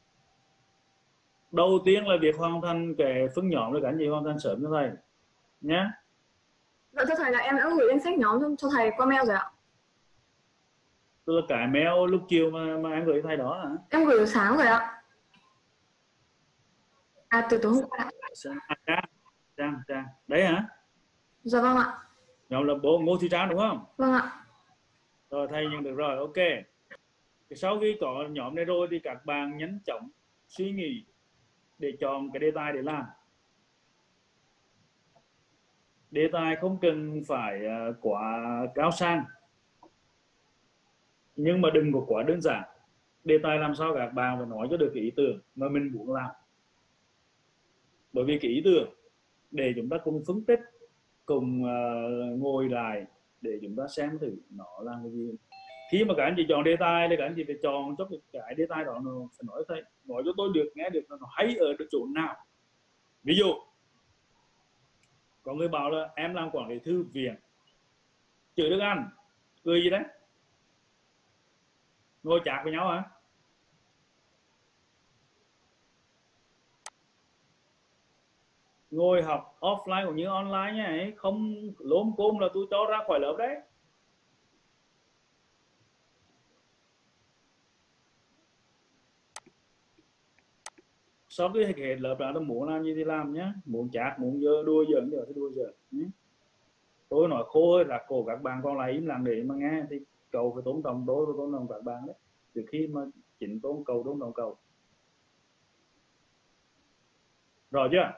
[SPEAKER 1] Đầu tiên là việc hoàn thành cái phân nhóm là cái gì, hoàn thành sớm cho thầy nhé.
[SPEAKER 13] Dạ thưa thầy là em đã gửi danh sách nhóm cho thầy qua mail rồi ạ.
[SPEAKER 1] Tức là cái mail lúc chiều mà mà em gửi thầy đó hả?
[SPEAKER 13] Em gửi sáng rồi ạ. À từ tối hôm qua.
[SPEAKER 1] Trang, Trang, Trang. Đấy hả?
[SPEAKER 13] Dạ vâng ạ.
[SPEAKER 1] Nhóm là bố Ngô Thị Trang đúng không?
[SPEAKER 13] Vâng ạ.
[SPEAKER 1] Rồi thầy nhận được rồi, ok. Sau khi có nhóm này rồi thì các bạn nhanh chóng suy nghĩ để chọn cái đề tài để làm. Đề tài không cần phải quá cao sang, nhưng mà đừng có quá đơn giản. Đề tài làm sao các bạn phải nói cho được cái ý tưởng mà mình muốn làm. Bởi vì cái ý tưởng để chúng ta cùng phân tích, cùng uh, ngồi lại để chúng ta xem thử nó làm cái gì. Khi mà các anh chị chọn đề tài thì các anh chị phải chọn cho cái đề tài đó nó phải nói thầy, nói cho tôi được nghe được nó hay ở được chỗ nào. Ví dụ có người bảo là em làm quản lý thư viện, chữ Đức Anh, cười gì đấy, ngồi chat với nhau hả? Ngồi học offline cũng như online nhé, không lốm cốm là tôi cho ra khỏi lớp đấy. Sau khi hết lớp là tôi muốn làm gì thì làm nhé, muốn chat, muốn giờ đua giỡn giờ thì đua giỡn nhé. Tôi nói khô ơi là cổ các bạn còn lại im lặng để mà nghe thì cầu phải tôn trọng tôi và tôn trọng các bạn đấy, từ khi mà chỉnh tôn cầu tôn trọng cầu. Rồi chưa?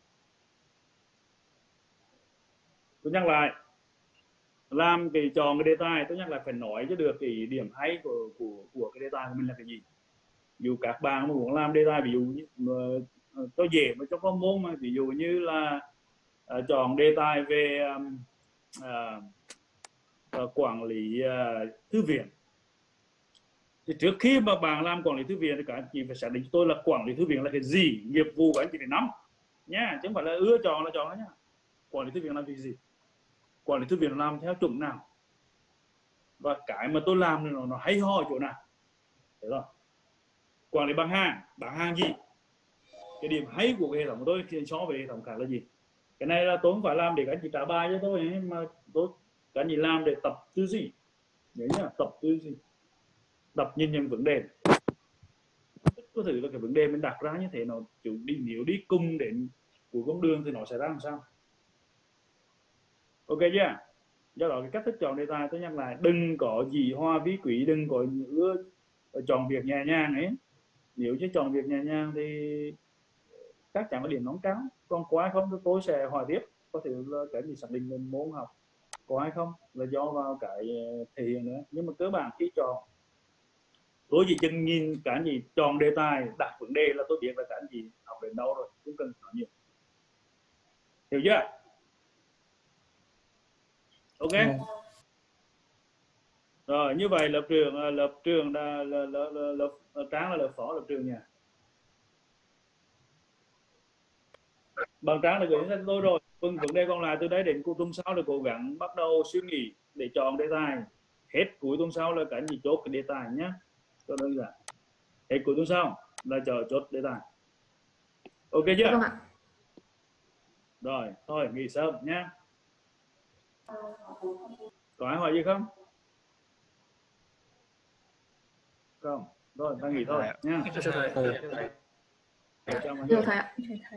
[SPEAKER 1] Tôi nhắc lại, làm cái chọn cái đề tài, tôi nhắc lại phải nói cho được cái điểm hay của của của cái đề tài của mình là cái gì. Dù các bạn mà muốn làm đề tài, ví dụ như tôi dễ mà cho có môn mà ví dụ như là uh, chọn đề tài về um, uh, uh, quản lý uh, thư viện. Thì trước khi mà bạn làm quản lý thư viện thì các anh chị phải xác định cho tôi là quản lý thư viện là cái gì, nghiệp vụ của anh chị phải nắm nhá, chứ không phải là ưa chọn là chọn đó nhá. Quản lý thư viện là cái gì, quản lý thư viện làm theo chuẩn nào, và cái mà tôi làm thì nó, nó hay ho ở chỗ nào. Thế rồi, quản lý bán hàng, bán hàng gì, cái điểm hay của cái hệ thống của tôi thì so với hệ thống khác là gì. Cái này là tôi không phải làm để các anh chị trả bài cho tôi ấy, mà tôi các anh chị làm để tập tư duy, nhớ nhá, tập tư duy, tập nhìn nhận vấn đề. Có thể là cái vấn đề mình đặt ra như thế nó chủ đi, nếu đi cùng đến của con đường thì nó sẽ ra làm sao. Ok chưa? Do đó cái cách thức chọn đề tài tôi nhắc lại, đừng có gì hoa ví quý, đừng có ưa chọn việc nhẹ nhàng ấy. Nếu chứ chọn việc nhẹ nhàng thì chắc chắn có điểm nóng cao. Còn có ai không thì tôi sẽ hỏi tiếp, có thể là cái gì xác định mình môn học có hay không là do vào cái thể hiện nữa. Nhưng mà cơ bản khi chọn, tôi chỉ chừng nhìn cả anh gì chọn đề tài đặt vấn đề là tôi biết là cả anh gì học đến đâu rồi, không cần nói nhiều. Hiểu chưa? Ok. Yeah. Rồi như vậy lập trường lập trường là lập, lập, lập, lập Tráng là lập phó lập trường nha. Bạn Trang đã gửi danh sách tôi rồi. Vâng, vấn đề còn lại từ đây đến cuối tuần sau là cố gắng bắt đầu suy nghĩ để chọn đề tài. Hết cuối tuần sau là cả gì chốt cái đề tài nhé. Cho đơn giản. Hết cuối tuần sau là chờ chốt đề tài. Ok chưa?
[SPEAKER 13] Vâng ạ.
[SPEAKER 1] Rồi, thôi nghỉ sớm nhé. Có ai hỏi gì không? Không. Rồi, ta nghỉ thôi nha. Chào mọi người.
[SPEAKER 13] Được thầy ạ.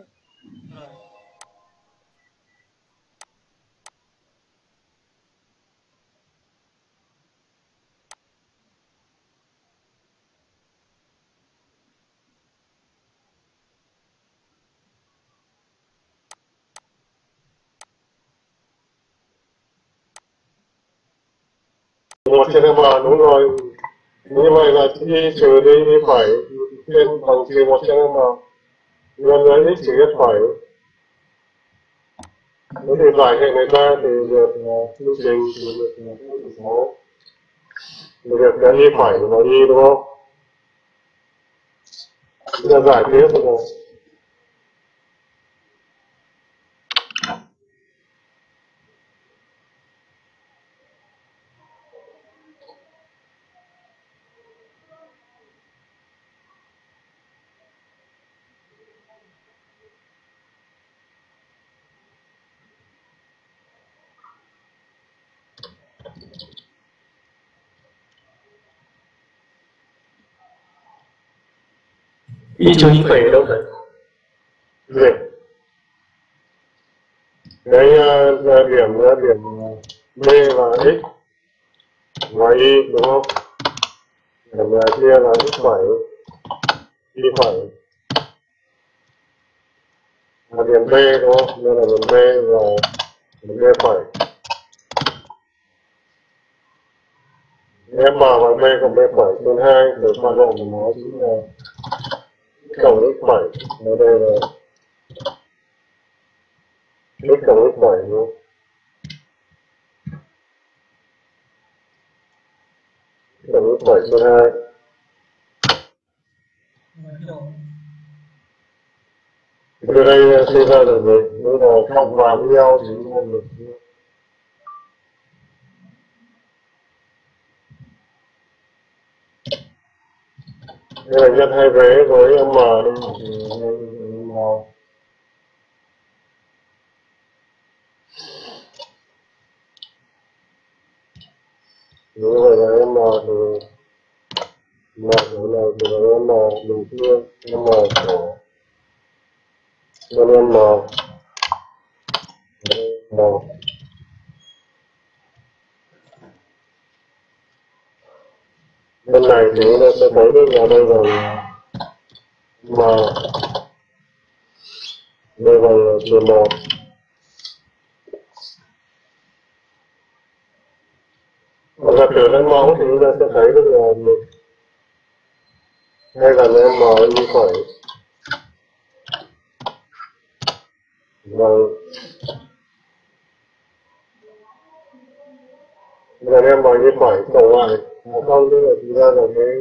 [SPEAKER 14] Một trên M đúng rồi. Như vậy là y trừ đi y phẩy trên bằng trừ một trên M nhân với x trừ y phẩy. Nếu thì giải hệ này ra thì được phương trình thì được số thì được cái y phẩy và y đúng không? Bây giờ giải tiếp rồi. Y trừ y phẩy đâu đấy? Gì? Cái uh, điểm uh, điểm B và x và y đúng không? Điểm uh, kia là x phẩy y phẩy là điểm B đúng không? Đây là điểm B và điểm B phẩy. M và B cộng B phẩy trên hai được quan trọng của nó chính là cộng x phẩy. Ở đây là x cộng x phẩy đúng không? Cộng x phẩy trên hai. Từ đây suy ra được gì? Nếu là cộng vào với nhau thì không được. Đây là nhân hai vế với M đi thì M. Như vậy là M thì M là từ M bình phương M của nhân M M. Bên này thì chúng ta sẽ thấy được là đây là M, đây là trừ một. Còn gặp trở lên mẫu thì chúng ta sẽ thấy được là hai lần M như phẩy và lần M như phẩy cộng lại không, tức là chúng ta là cái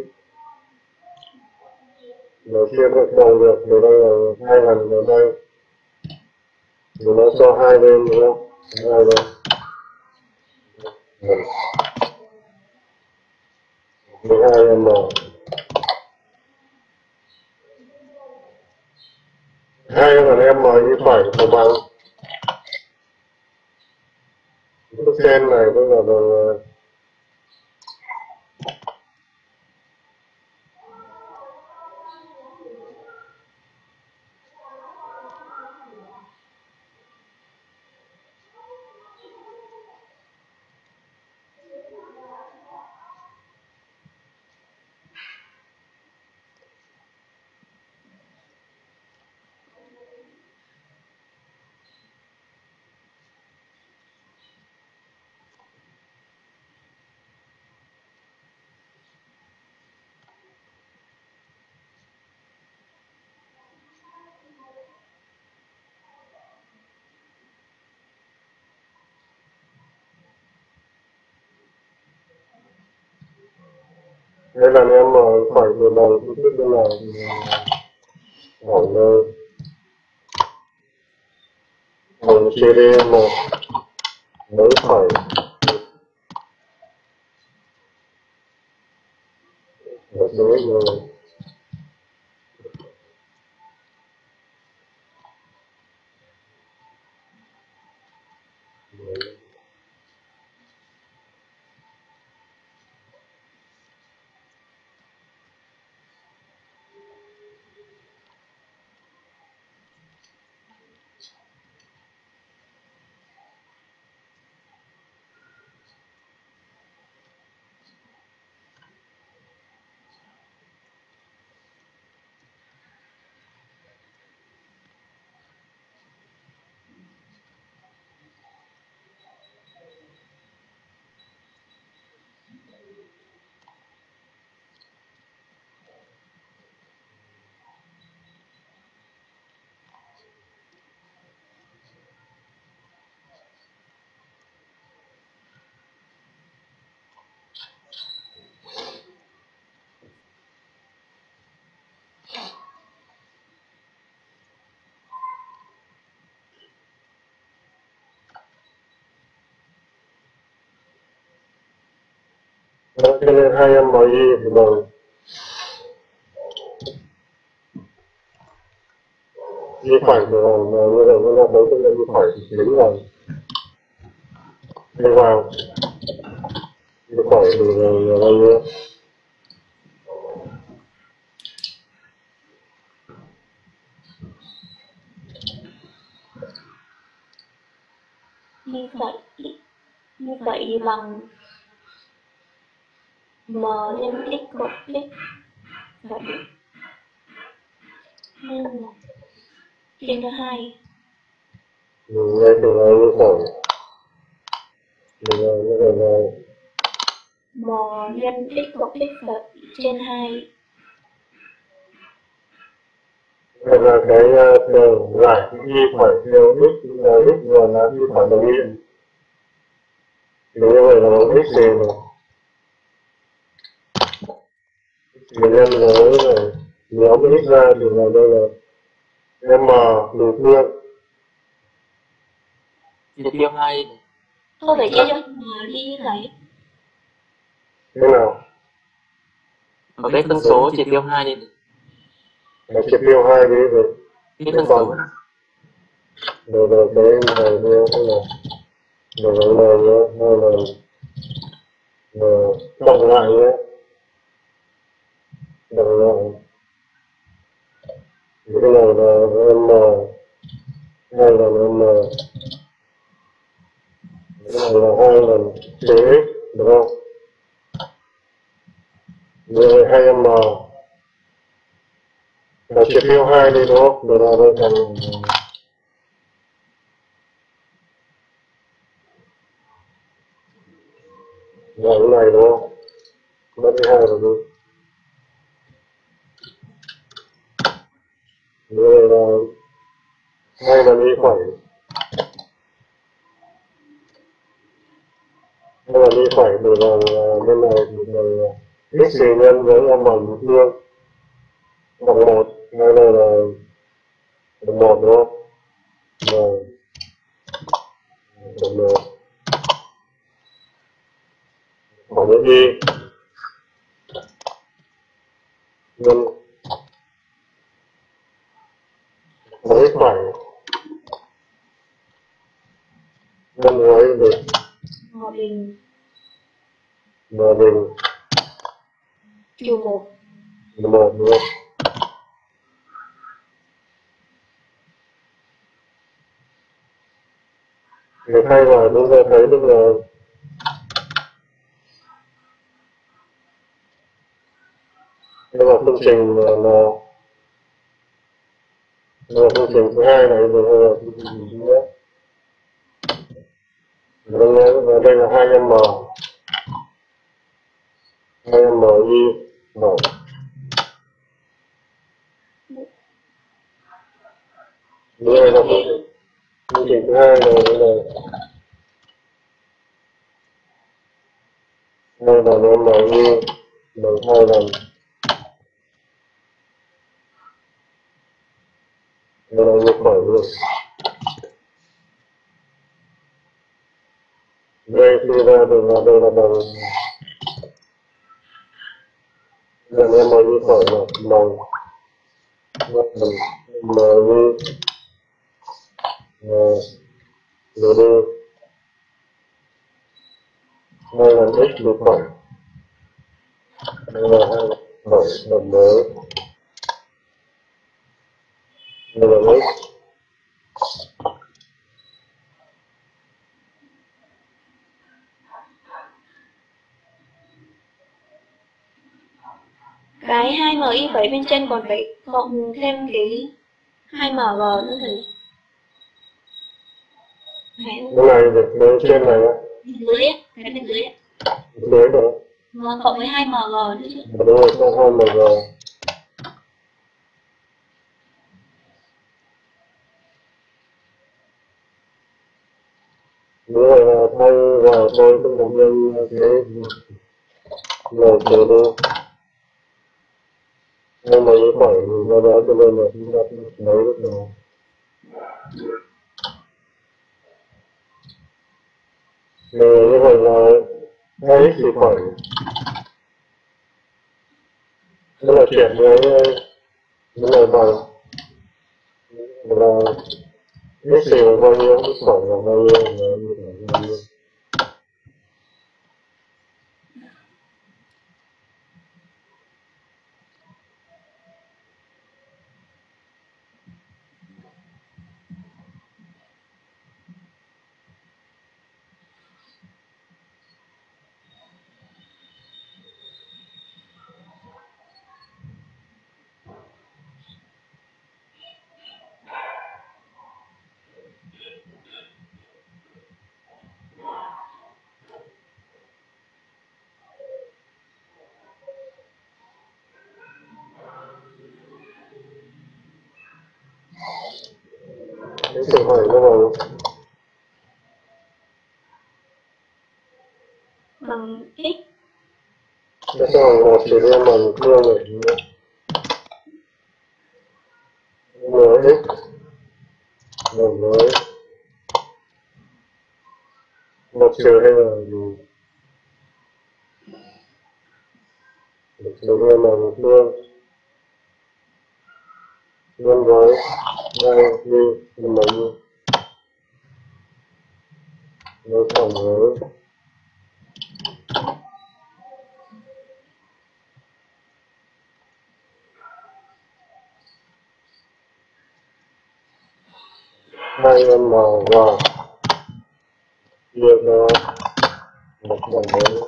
[SPEAKER 14] đầu tiên được đồng được từ đây là hai lần ở đây thì nó cho hai bên đúng không? Hai bên mười hai M hai lần M như phẩy cộng bằng cái trên này tức là bằng đây là em phải từ đầu từ trước bên này thì khoảng bằng chia đi một mấy phẩy và dưới rồi cho nên hai em nói y thì bằng y phải của như vậy nó đấu cho nên y phải thì tính là đi vào y phải thì là bao nhiêu
[SPEAKER 15] như vậy như vậy bằng m nhân x cộng x vậy nên là trên thứ hai
[SPEAKER 14] ngay từ là y phải thì là nó là
[SPEAKER 15] m nhân x cộng x vậy trên hai.
[SPEAKER 14] đây là cái đường giải y phải theo x là x rồi là y phải đồng y thì như vậy là bằng x thì thì nhân với này nhóm x ra thì là đây là m đối phương
[SPEAKER 16] triệt tiêu hai
[SPEAKER 15] tôi phải chia cho m đi thấy
[SPEAKER 14] thế nào
[SPEAKER 16] ở cái phân số triệt tiêu hai đi
[SPEAKER 14] là triệt tiêu hai đi rồi
[SPEAKER 16] cái phân số
[SPEAKER 14] rồi rồi cái này nữa thế là rồi rồi này nữa hay là rồi cộng lại nhé cộng lại cái này là m hai lần m cái này là hai lần kx đúng không rồi hai m là triệt tiêu hai đi đúng không rồi là đây thành là cái này đúng không mất đi hai rồi đi rồi là hai lần y phải hai lần y phải rồi là bên này thì là x thì nhân với m bằng phương bằng một hay là là bằng một đúng không rồi bằng một khoảng những y nhân với phải nhân với được
[SPEAKER 15] hòa bình
[SPEAKER 14] mà mình
[SPEAKER 15] trừ một
[SPEAKER 14] một đúng không người thay vào chúng ta thấy được là đây là phương trình là là phương trình thứ hai này rồi là phương trình thứ nhất và đây là hai m hai m y bảy đây là phương trình phương trình thứ hai này đây là đây là m y bằng hai lần đây là như khỏi luôn đây là đây là bằng gần em mới như khỏi là màu bằng M như rồi đi hai lần x được khoảng đây là hai khoảng đồng mới đây là x
[SPEAKER 15] Cái hai M y bảy bên trên còn phải cộng thêm cái hai M G nữa thầy.
[SPEAKER 14] cái này bên trên này á,
[SPEAKER 15] Dưới ấy, cái bên dưới ấy.
[SPEAKER 14] dưới đó
[SPEAKER 15] Mà cộng với hai M G nữa chứ.
[SPEAKER 14] đúng rồi, cộng hai M G đúng rồi là thay vào tôi cũng một nhân cái ngồi chờ đi nhưng mà như phải do đó cho nên là chúng ta cũng lấy được rồi thì như vậy là hai x thì phải tức là chuyển với cái này bằng là x thì là bao nhiêu, x phải là bao nhiêu, là như thế bao nhiêu. Cái sự hỏi nó bằng
[SPEAKER 15] Bằng x.
[SPEAKER 14] cái sẽ bằng một trừ đem bằng thương này m x bằng với một trừ hay là gì một trừ đem bằng thương nhân với hai như nhưng mà như nó cộng với hai m và việc nó một cộng với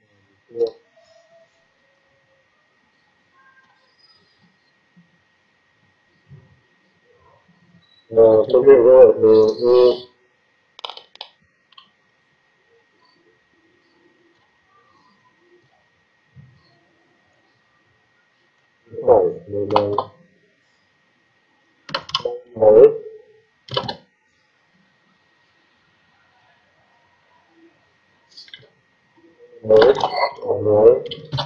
[SPEAKER 14] và thực hiện như vậy thì như phải người này mới mới cộng với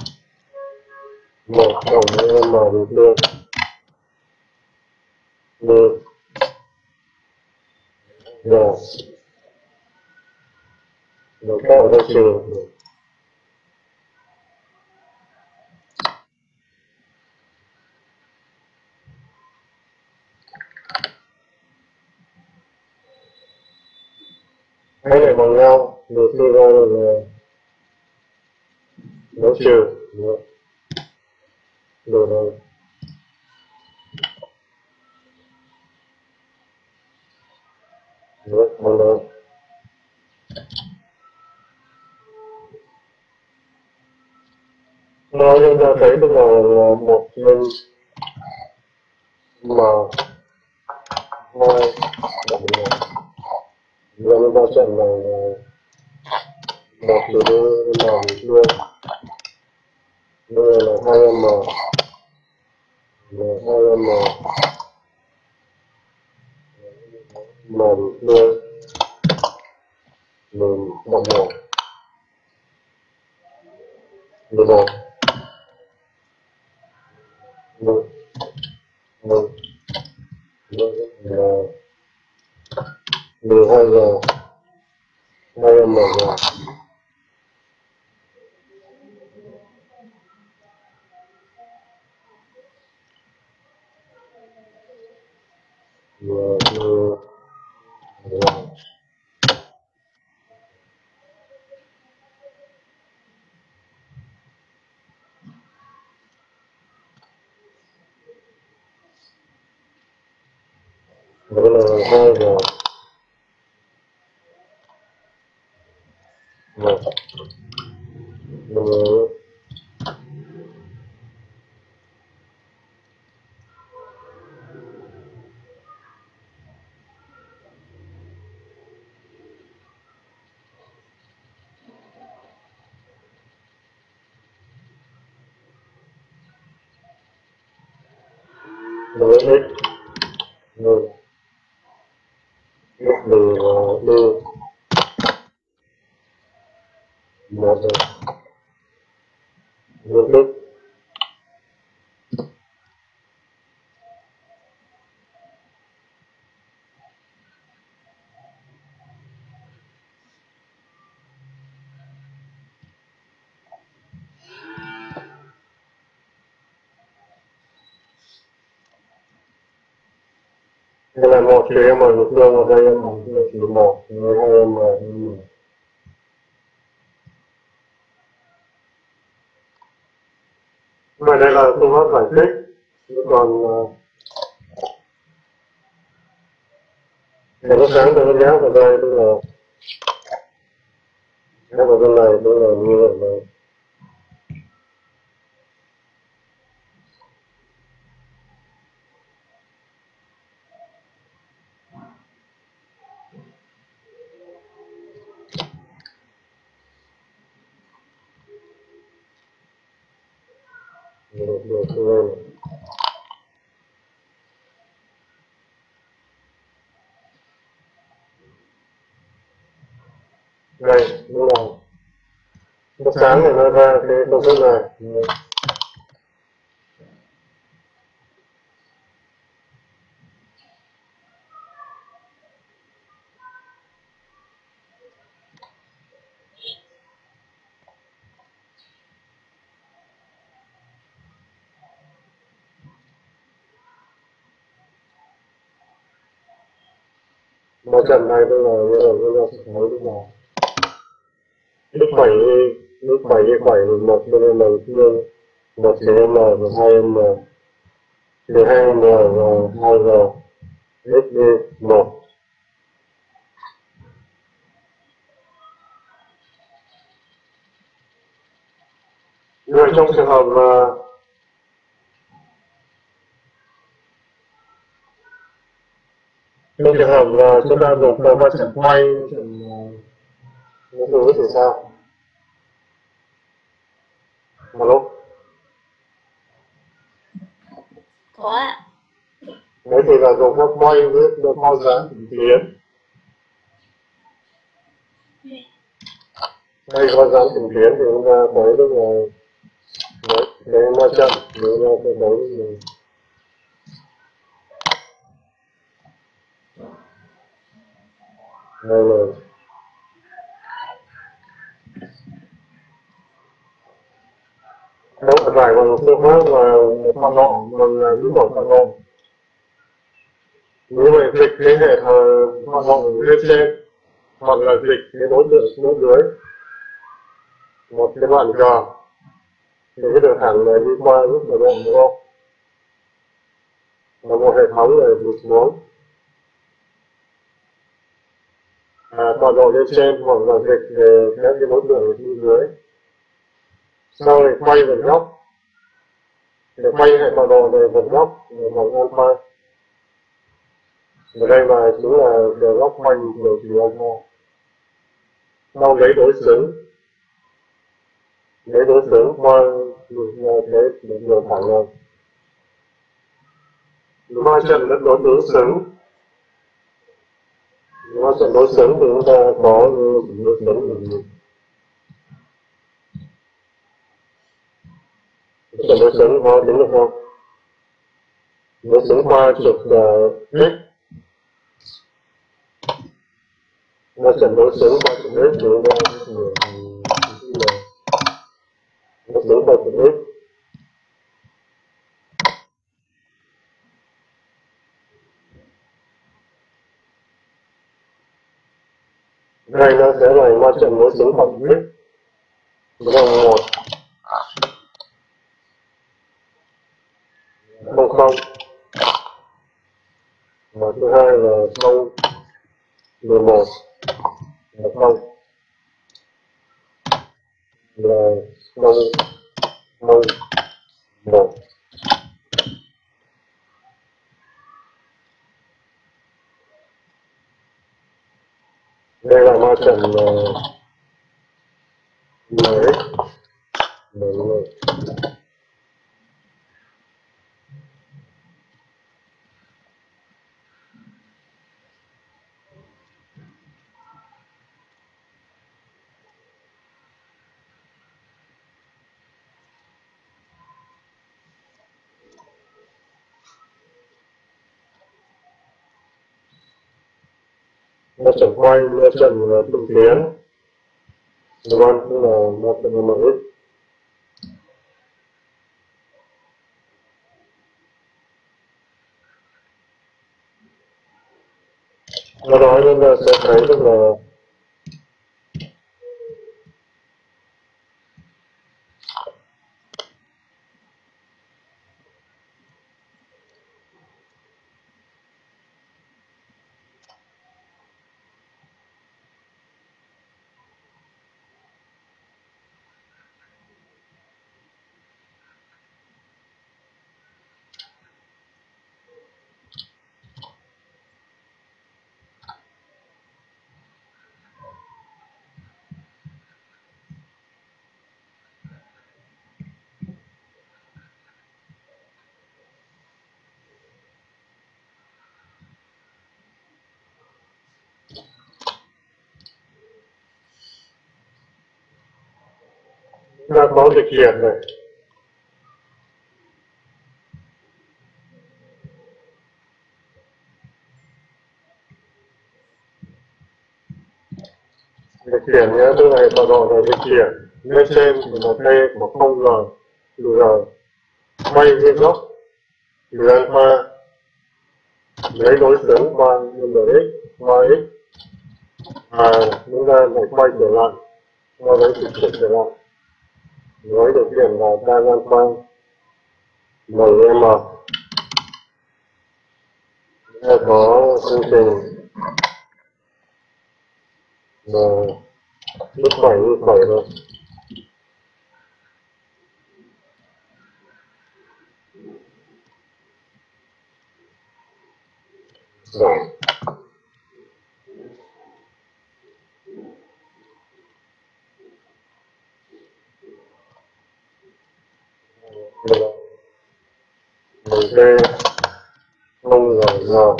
[SPEAKER 14] một cộng với m được luôn được rồi rồi các ở đây trừ hai này bằng nhau được suy ra là nó trừ được rồi được bằng đó nó chúng ta thấy được là một trên m hai cộng một giờ chúng ta chọn là một trừ m luôn đây là hai m là hai m m luôn mình cộng một mười một một một là mười hai giờ hai m giờ vừa vừa vừa đó là hai giờ một vừa đối x rồi x từ đưa một rồi đưa x đây là một trừ em một phương ở đây em một trừ một với hai em là mà đây là phương pháp giải thích, còn cái nó sáng từ nó giáo vào đây tức là cái vào bên này tức là như vậy này. Được, được, được. Đây, đúng rồi. Nó sáng này nó ra cái công thức này. Một trận này tôi là bây giờ tôi là sẽ thấy lúc nào lúc bảy lúc bảy đi bảy một bên em đầu tiên một thì em là một hai em là từ hai em là hai giờ x đi một. Nhưng trong trường hợp là trong trường hợp là chúng ta dùng tàu qua trận quay nó thứ thì sao? Alo?
[SPEAKER 15] Có ạ.
[SPEAKER 14] Đấy thì là dùng các quay với được kho dáng chỉnh tiến. Đây kho dáng chỉnh tiến thì chúng ta thấy được là đấy, cái ma trận nếu ra cái đấy thì đây là đâu phải giải bằng phương pháp là hoạt động bằng biến đổi hoạt động. Như vậy dịch cái hệ hoạt động lên trên hoặc là dịch cái đối tượng xuống dưới một cái đoạn cờ thì cái đường thẳng này đi qua lúc là độ đúng không? Và một hệ thống này đi xuống à, tọa độ lên trên hoặc là dịch về các cái đối tượng xuống dưới. Sau này quay về góc để quay hệ tọa độ về một góc một alpha. Ở đây là chính là đường góc quanh chiều chiều alpha. Sau lấy đối xứng lấy đối xứng qua cái đường thẳng này. Ma trận đất đối đối xứng ma trận đối xứng thì chúng ta có đối xứng là gì? Trận đối xứng có tính được không? Đối xứng qua trục x. Ma trận đối xứng qua trục x thì chúng ta đối xứng qua trục x. đây nó sẽ là ma trận với xuống khoảng biết vòng một không không, và thứ hai là không mười một là không là không không một. Đây là ma trận uh, mới mới ma trận quay, ma trận tự tiến, đúng không? Tức là ma trận mới. Do đó nên là sẽ thấy được là đã có dịch hiện này. Dịch hiện nhé, thứ này ta gọi là dịch hiện. Lên trên thì là T của không giờ, giờ quay cái góc từ alpha lấy đối xứng qua nhân đổi x qua x, à chúng ta lại quay trở lại qua lấy dịch chuyển trở lại với điều kiện là tan alpha mm. Đây có chương trình là lúc bảy như bảy rồi. Rồi. Mình đây không rồi giờ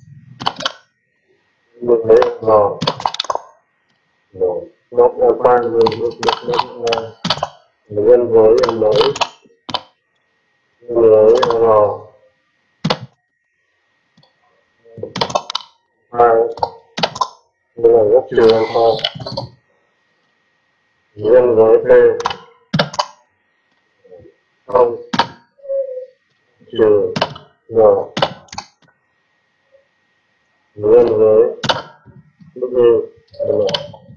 [SPEAKER 14] mình thấy giờ rồi nó là ba người được được được nhân với nhân mới nhân với r hai đây là góc trừ alpha nhân với t không trừ r nhân với lúc như là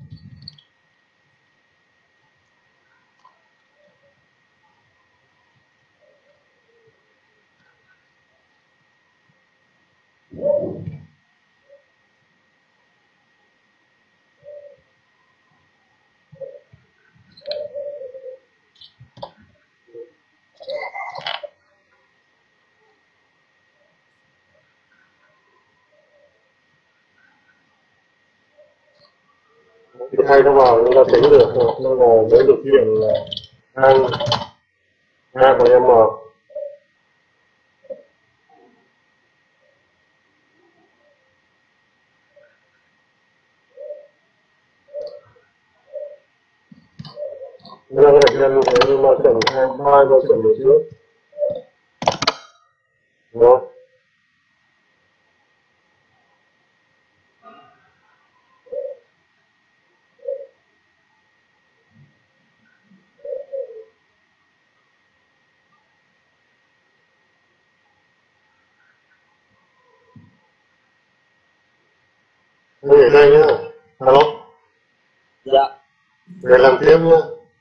[SPEAKER 14] thì hai nó vào chúng ta tính được nó là với điều kiện là a a của m chúng ta có thể nhân thế nhưng mà chuẩn hai hai và chuẩn được trước đó. Đây ở đây nhá, alo. để làm tiếp nhá.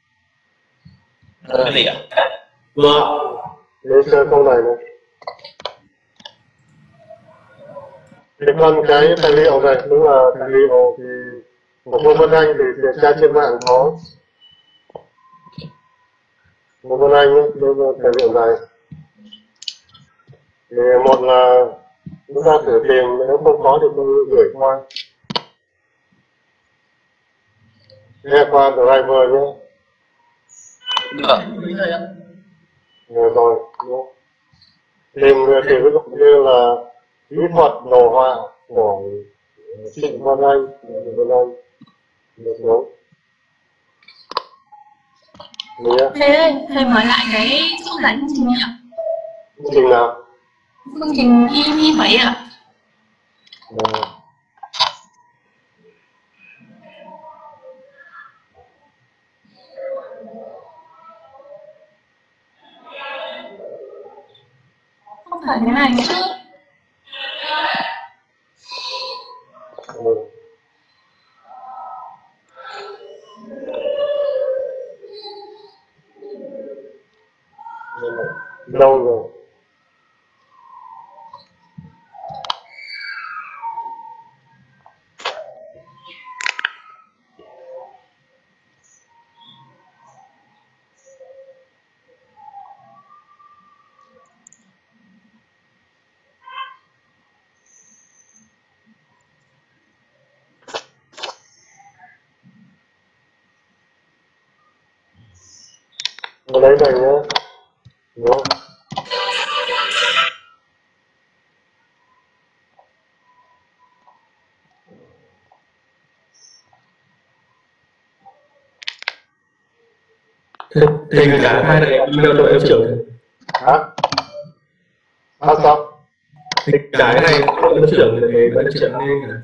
[SPEAKER 16] Cái gì ạ?
[SPEAKER 14] Vâng. Để chơi câu này này. Cái phần cái tài liệu này, tức là tài liệu thì của Ngô Văn Anh thì kiểm tra trên mạng có. Ngô Văn Anh ấy, tài liệu này. Thì một là chúng ta thử tìm, nếu không có thì tôi gửi qua. Nghe qua driver nhé.
[SPEAKER 16] Được.
[SPEAKER 14] Rồi rồi. Tìm thì ví dụ như là kỹ thuật đồ họa của Trịnh Văn Anh, Trịnh Văn Anh, được đúng.
[SPEAKER 15] Thầy ơi, thầy mở lại cái chỗ dẫn chương trình nhỉ?
[SPEAKER 14] Chương trình nào?
[SPEAKER 15] Chương trình i em i bảy ạ.
[SPEAKER 14] À.
[SPEAKER 15] Không phải thế này chứ.
[SPEAKER 14] Ừ. Lâu rồi. Lấy này nhé. Đúng không?
[SPEAKER 12] Thầy gửi cả hai này email cho em trưởng.
[SPEAKER 14] Hả? Hả sao?
[SPEAKER 12] Thầy cái này em trưởng thì em trưởng nên là.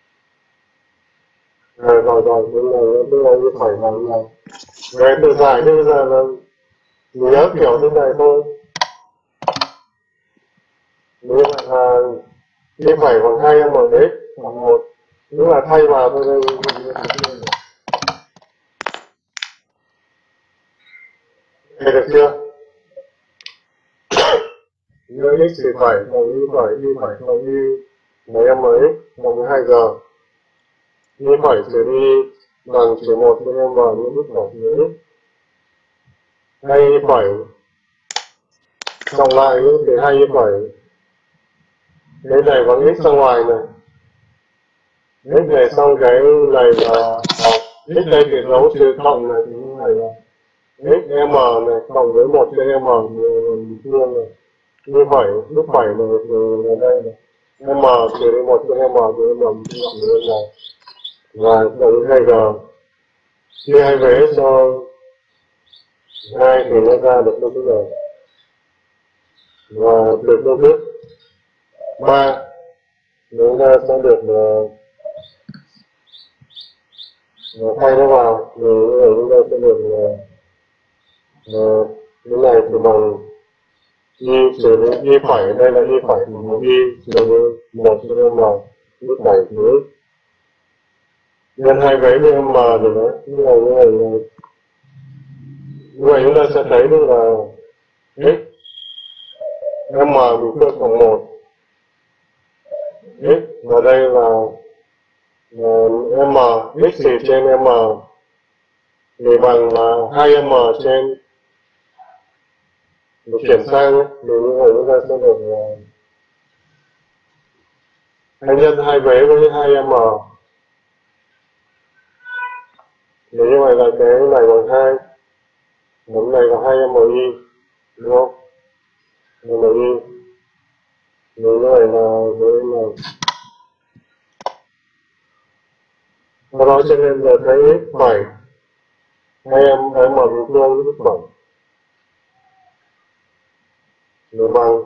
[SPEAKER 14] Rồi rồi rồi, đúng rồi, đúng rồi, như phải là như này. Về tự giải như là, là nhớ kiểu như này thôi. Như vậy là như phải bằng hai em ở đấy, bằng một. Tức là thay vào thôi đây. Thế được chưa? Như x thì phải bằng y phải, y phải bằng y mấy em ấy, bằng hai g. Y phải trừ đi bằng trừ một cho em vào những bước phải dưới x. Hay y phải cộng lại thì hai y phải. Cái này bằng x ra ngoài này. X này xong cái này là x đây thì dấu trừ cộng này thì như này là xm này cộng với một cho m vuông này. Như phải, lúc phải là ở đây này. M trừ đi một cho m với m vuông này. Và cộng hai g. Chia hai vế cho hai thì nó ra được đâu bây giờ. Và được đâu biết ba nó ra sẽ được là thay nó vào rồi ở chúng ta sẽ được là cái này thì bằng y trừ đến y phải, đây là y phải thì bằng y trừ đến một cho m bước bảy dưới nhân hai vế với m rồi đấy. Như này như này như vậy chúng ta sẽ thấy được là x m bị phương bằng một x và đây là m x thì trên m thì bằng là hai m trên được chuyển sang nhé. Thì như vậy chúng ta sẽ được hai nhân hai vế với hai m. Thì như vậy là cái này bằng hai, cái này là hai mi, đúng không? Mi. Thì như vậy là với là sau đó cho nên là cái x phải hai em em m bình phương với x bảy được bằng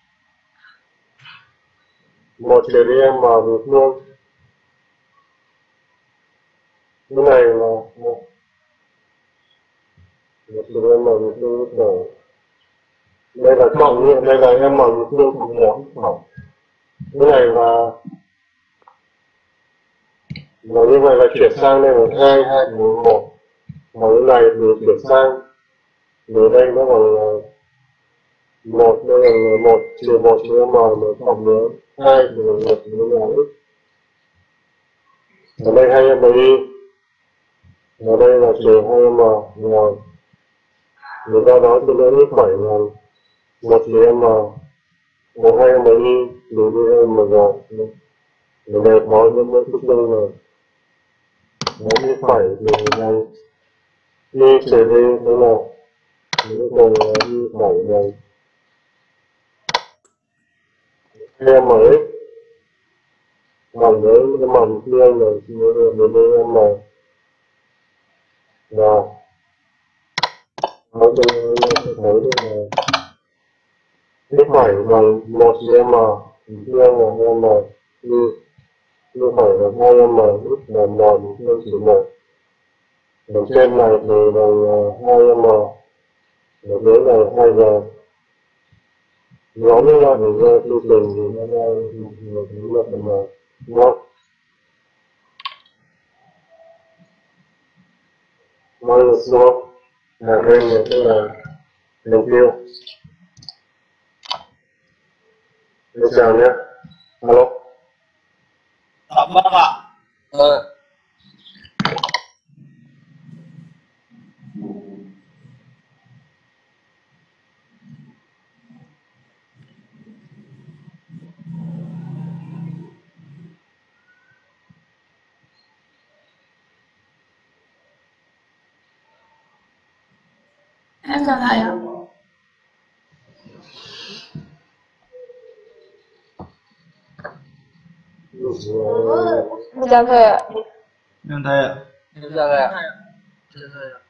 [SPEAKER 14] một trừ đi em m bình phương. Cái này là một trừ đi em m bình phương x bảy. Đây là cộng như đây là em m bình phương cộng một x bảy. Cái này là và như vậy là chuyển sang đây là hai, hai cộng một. bằng cái này thì chuyển sang ở đây nó bằng một đây là một trừ một nữa m nữa cộng nữa hai thì là một nữa là x. Ở đây hai m y, ở đây là trừ hai m rồi. Vì do đó cho nên x bảy là một trừ m một hai m y trừ đi m rồi. Để đẹp có những cái thức đơn rồi. Nó x bảy thì là y trừ đi thế nào? Những cái là y bảy rồi. hai mx bằng với cái mầm kia rồi đến đây m rồi nó tôi thấy là x bảy bằng một trừ m kia là hai m như như phải là hai m x là m kia trừ một. Ở trên này thì bằng hai m, ở dưới là hai g. Nhóm như là để ra lưu trình thì nó ra một cái là phần nào đúng không? Minus đúng không? Là đây là tức là mục tiêu. Xin chào nhé. Alo.
[SPEAKER 16] Dạ vâng ạ.
[SPEAKER 2] Ờ.
[SPEAKER 15] Em chào thầy ạ.
[SPEAKER 13] Chào thầy ạ.
[SPEAKER 12] Em thầy ạ.
[SPEAKER 2] Em chào thầy ạ.
[SPEAKER 12] Chào thầy ạ.